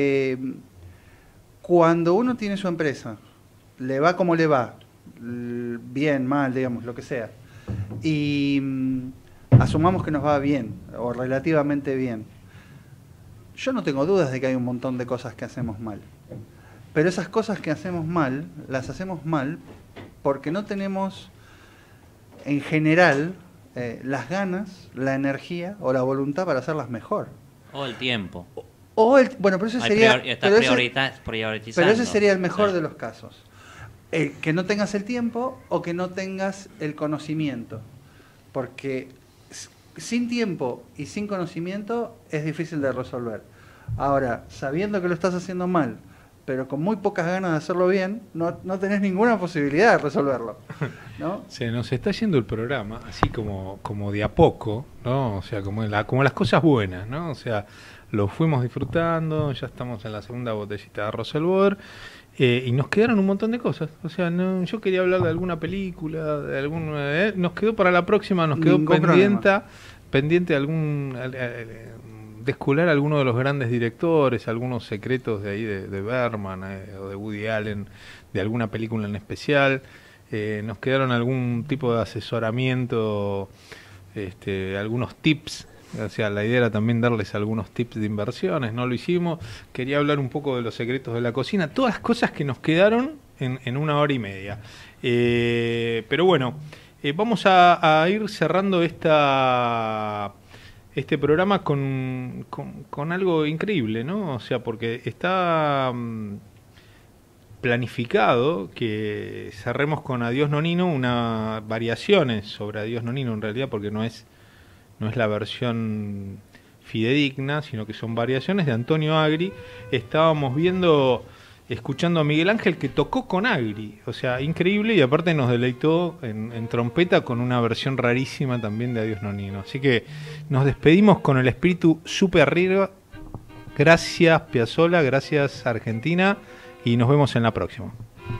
cuando uno tiene su empresa, le va como le va, bien, mal, digamos, lo que sea, y asumamos que nos va bien, o relativamente bien, yo no tengo dudas de que hay un montón de cosas que hacemos mal. Pero esas cosas que hacemos mal, las hacemos mal porque no tenemos, en general, las ganas, la energía o la voluntad para hacerlas mejor. O el tiempo. Bueno, pero ese sería... priorizando. Pero ese sería el mejor de los casos. Que no tengas el tiempo o que no tengas el conocimiento. Porque sin tiempo y sin conocimiento es difícil de resolver. Ahora, sabiendo que lo estás haciendo mal, pero con muy pocas ganas de hacerlo bien, no tenés ninguna posibilidad de resolverlo, ¿no? Se nos está yendo el programa, así como de a poco, ¿no? O sea, como las cosas buenas, ¿no? O sea, lo fuimos disfrutando, ya estamos en la segunda botellita de Roselboer, y nos quedaron un montón de cosas. O sea, yo quería hablar de alguna película, de alguna, nos quedó para la próxima, nos quedó pendiente algún... descular a alguno de los grandes directores, algunos secretos de ahí de Berman o de Woody Allen, de alguna película en especial. Nos quedaron algún tipo de asesoramiento, algunos tips O sea, la idea era también darles algunos tips de inversiones, no lo hicimos. Quería hablar un poco de los secretos de la cocina, todas las cosas que nos quedaron en 1 hora y media. Pero bueno, vamos a ir cerrando este programa con algo increíble, ¿no? O sea, porque está planificado que cerremos con Adiós Nonino, unas variaciones sobre Adiós Nonino en realidad, porque no es la versión fidedigna, sino que son variaciones de Antonio Agri. Estábamos escuchando a Miguel Ángel, que tocó con Agri, o sea, increíble, y aparte nos deleitó en trompeta con una versión rarísima también de Adiós Nonino. Así que nos despedimos con el espíritu súper arriba. Gracias Piazzolla, gracias Argentina, y nos vemos en la próxima.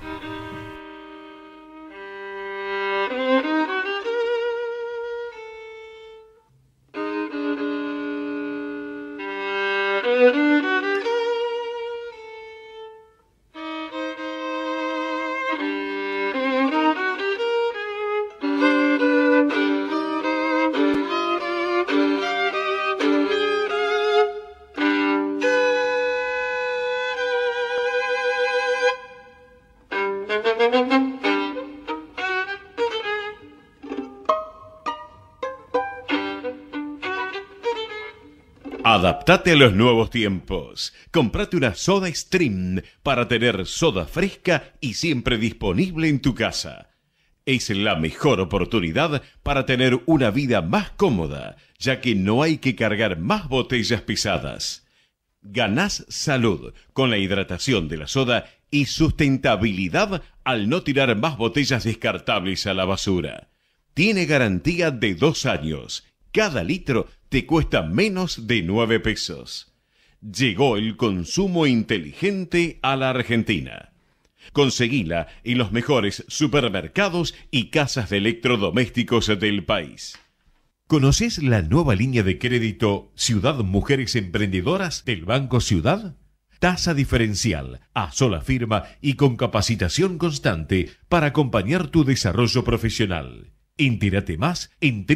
Adaptate a los nuevos tiempos. Comprate una Soda Stream para tener soda fresca y siempre disponible en tu casa. Es la mejor oportunidad para tener una vida más cómoda, ya que no hay que cargar más botellas pesadas. Ganás salud con la hidratación de la soda y sustentabilidad al no tirar más botellas descartables a la basura. Tiene garantía de 2 años. Cada litro te cuesta menos de 9 pesos. Llegó el consumo inteligente a la Argentina. Conseguila en los mejores supermercados y casas de electrodomésticos del país. ¿Conoces la nueva línea de crédito Ciudad Mujeres Emprendedoras del Banco Ciudad? Tasa diferencial, a sola firma y con capacitación constante para acompañar tu desarrollo profesional. Entérate más en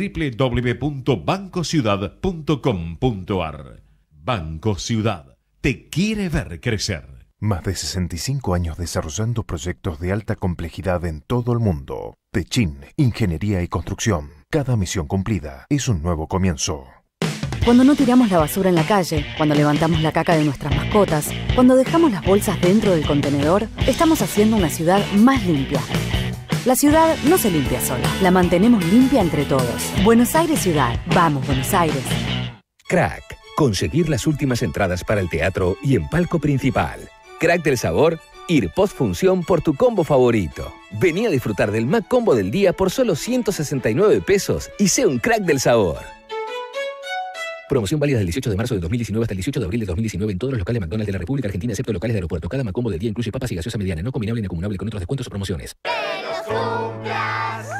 www.bancociudad.com.ar. Banco Ciudad te quiere ver crecer. Más de 65 años desarrollando proyectos de alta complejidad en todo el mundo. Techin, Ingeniería y Construcción. Cada misión cumplida es un nuevo comienzo. Cuando no tiramos la basura en la calle, cuando levantamos la caca de nuestras mascotas, cuando dejamos las bolsas dentro del contenedor, estamos haciendo una ciudad más limpia. La ciudad no se limpia sola, la mantenemos limpia entre todos. Buenos Aires Ciudad. Vamos, Buenos Aires. Crack. Conseguir las últimas entradas para el teatro y en palco principal. Crack del sabor, ir postfunción por tu combo favorito. Vení a disfrutar del Mac Combo del día por solo 169 pesos y sé un crack del sabor. Promoción válida del 18 de marzo de 2019 hasta el 18 de abril de 2019 en todos los locales McDonald's de la República Argentina, excepto locales de aeropuerto. Cada Macombo del día incluye papas y gaseosa mediana, no combinable ni acumulable con otros descuentos o promociones. ¡Que los cumplas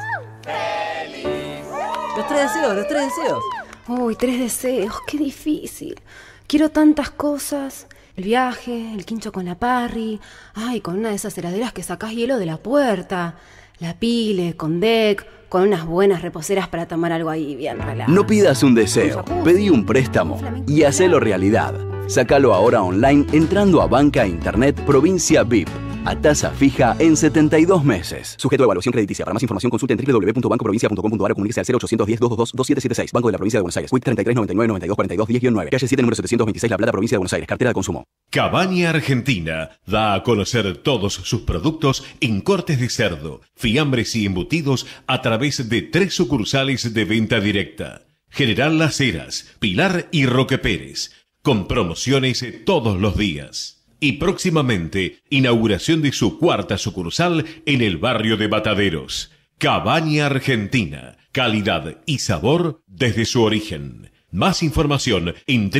feliz! Los tres deseos. Uy, 3 deseos, qué difícil. Quiero tantas cosas. El viaje, el quincho con la parry. Ay, con una de esas heladeras que sacás hielo de la puerta. La pile, con deck, con unas buenas reposeras para tomar algo ahí bien relajado. No pidas un deseo, pedí un préstamo y hacelo realidad. Sácalo ahora online entrando a Banca Internet Provincia VIP. A tasa fija en 72 meses. Sujeto a evaluación crediticia. Para más información consulte en www.bancoprovincia.com.ar o comuníquese al 0810-222-2776. Banco de la Provincia de Buenos Aires. WIC 3399-9242-10-9. Calle 7, número 726, La Plata, Provincia de Buenos Aires. Cartera de consumo. Cabaña Argentina da a conocer todos sus productos en cortes de cerdo, fiambres y embutidos a través de 3 sucursales de venta directa. General Las Heras, Pilar y Roque Pérez. Con promociones todos los días. Y próximamente, inauguración de su 4ª sucursal en el barrio de Mataderos. Cabaña Argentina. Calidad y sabor desde su origen. Más información en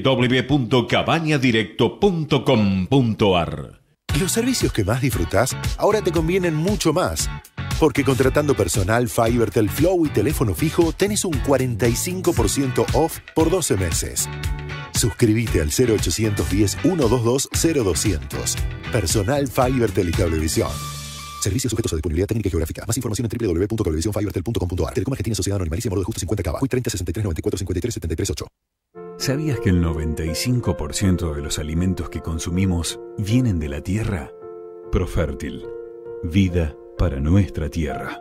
www.cabañadirecto.com.ar. Los servicios que más disfrutás ahora te convienen mucho más. Porque contratando personal, Fivertel, Flow y teléfono fijo, tenés un 45% off por 12 meses. Suscríbete al 0810-122-0200. Personal Fivertel y Cablevisión. Servicios sujetos a disponibilidad técnica y geográfica. Más información en www.cablevisiónfibertel.com.ar. Telecom Argentina Sociedad Anónima Alicia Moro de Justo 50 Cava. Hoy 30 63 94 53 73 8. ¿Sabías que el 95% de los alimentos que consumimos vienen de la tierra? Profértil. Vida para nuestra tierra.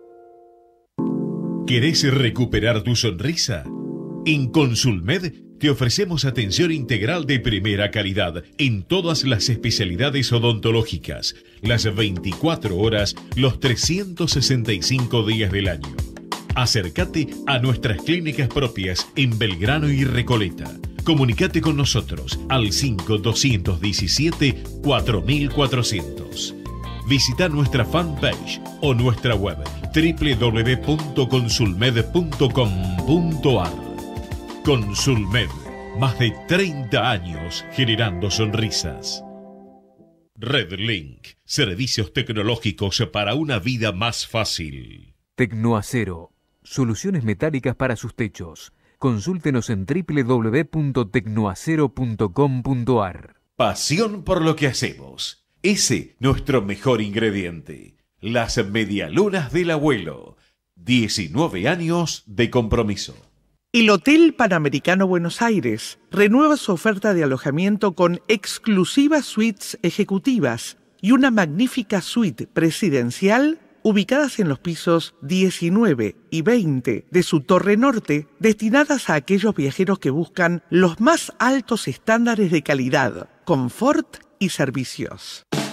¿Querés recuperar tu sonrisa? En Consulmed te ofrecemos atención integral de primera calidad en todas las especialidades odontológicas, las 24 horas, los 365 días del año. Acércate a nuestras clínicas propias en Belgrano y Recoleta. Comunicate con nosotros al 5217-4400. Visita nuestra fanpage o nuestra web www.consulmed.com.ar. Consulmed, más de 30 años generando sonrisas. RedLink, servicios tecnológicos para una vida más fácil. Tecnoacero, soluciones metálicas para sus techos. Consúltenos en www.tecnoacero.com.ar. Pasión por lo que hacemos. Ese nuestro mejor ingrediente. Las medialunas del abuelo. 19 años de compromiso. El Hotel Panamericano Buenos Aires renueva su oferta de alojamiento con exclusivas suites ejecutivas y una magnífica suite presidencial ubicadas en los pisos 19 y 20 de su torre norte, destinadas a aquellos viajeros que buscan los más altos estándares de calidad, confort y servicios.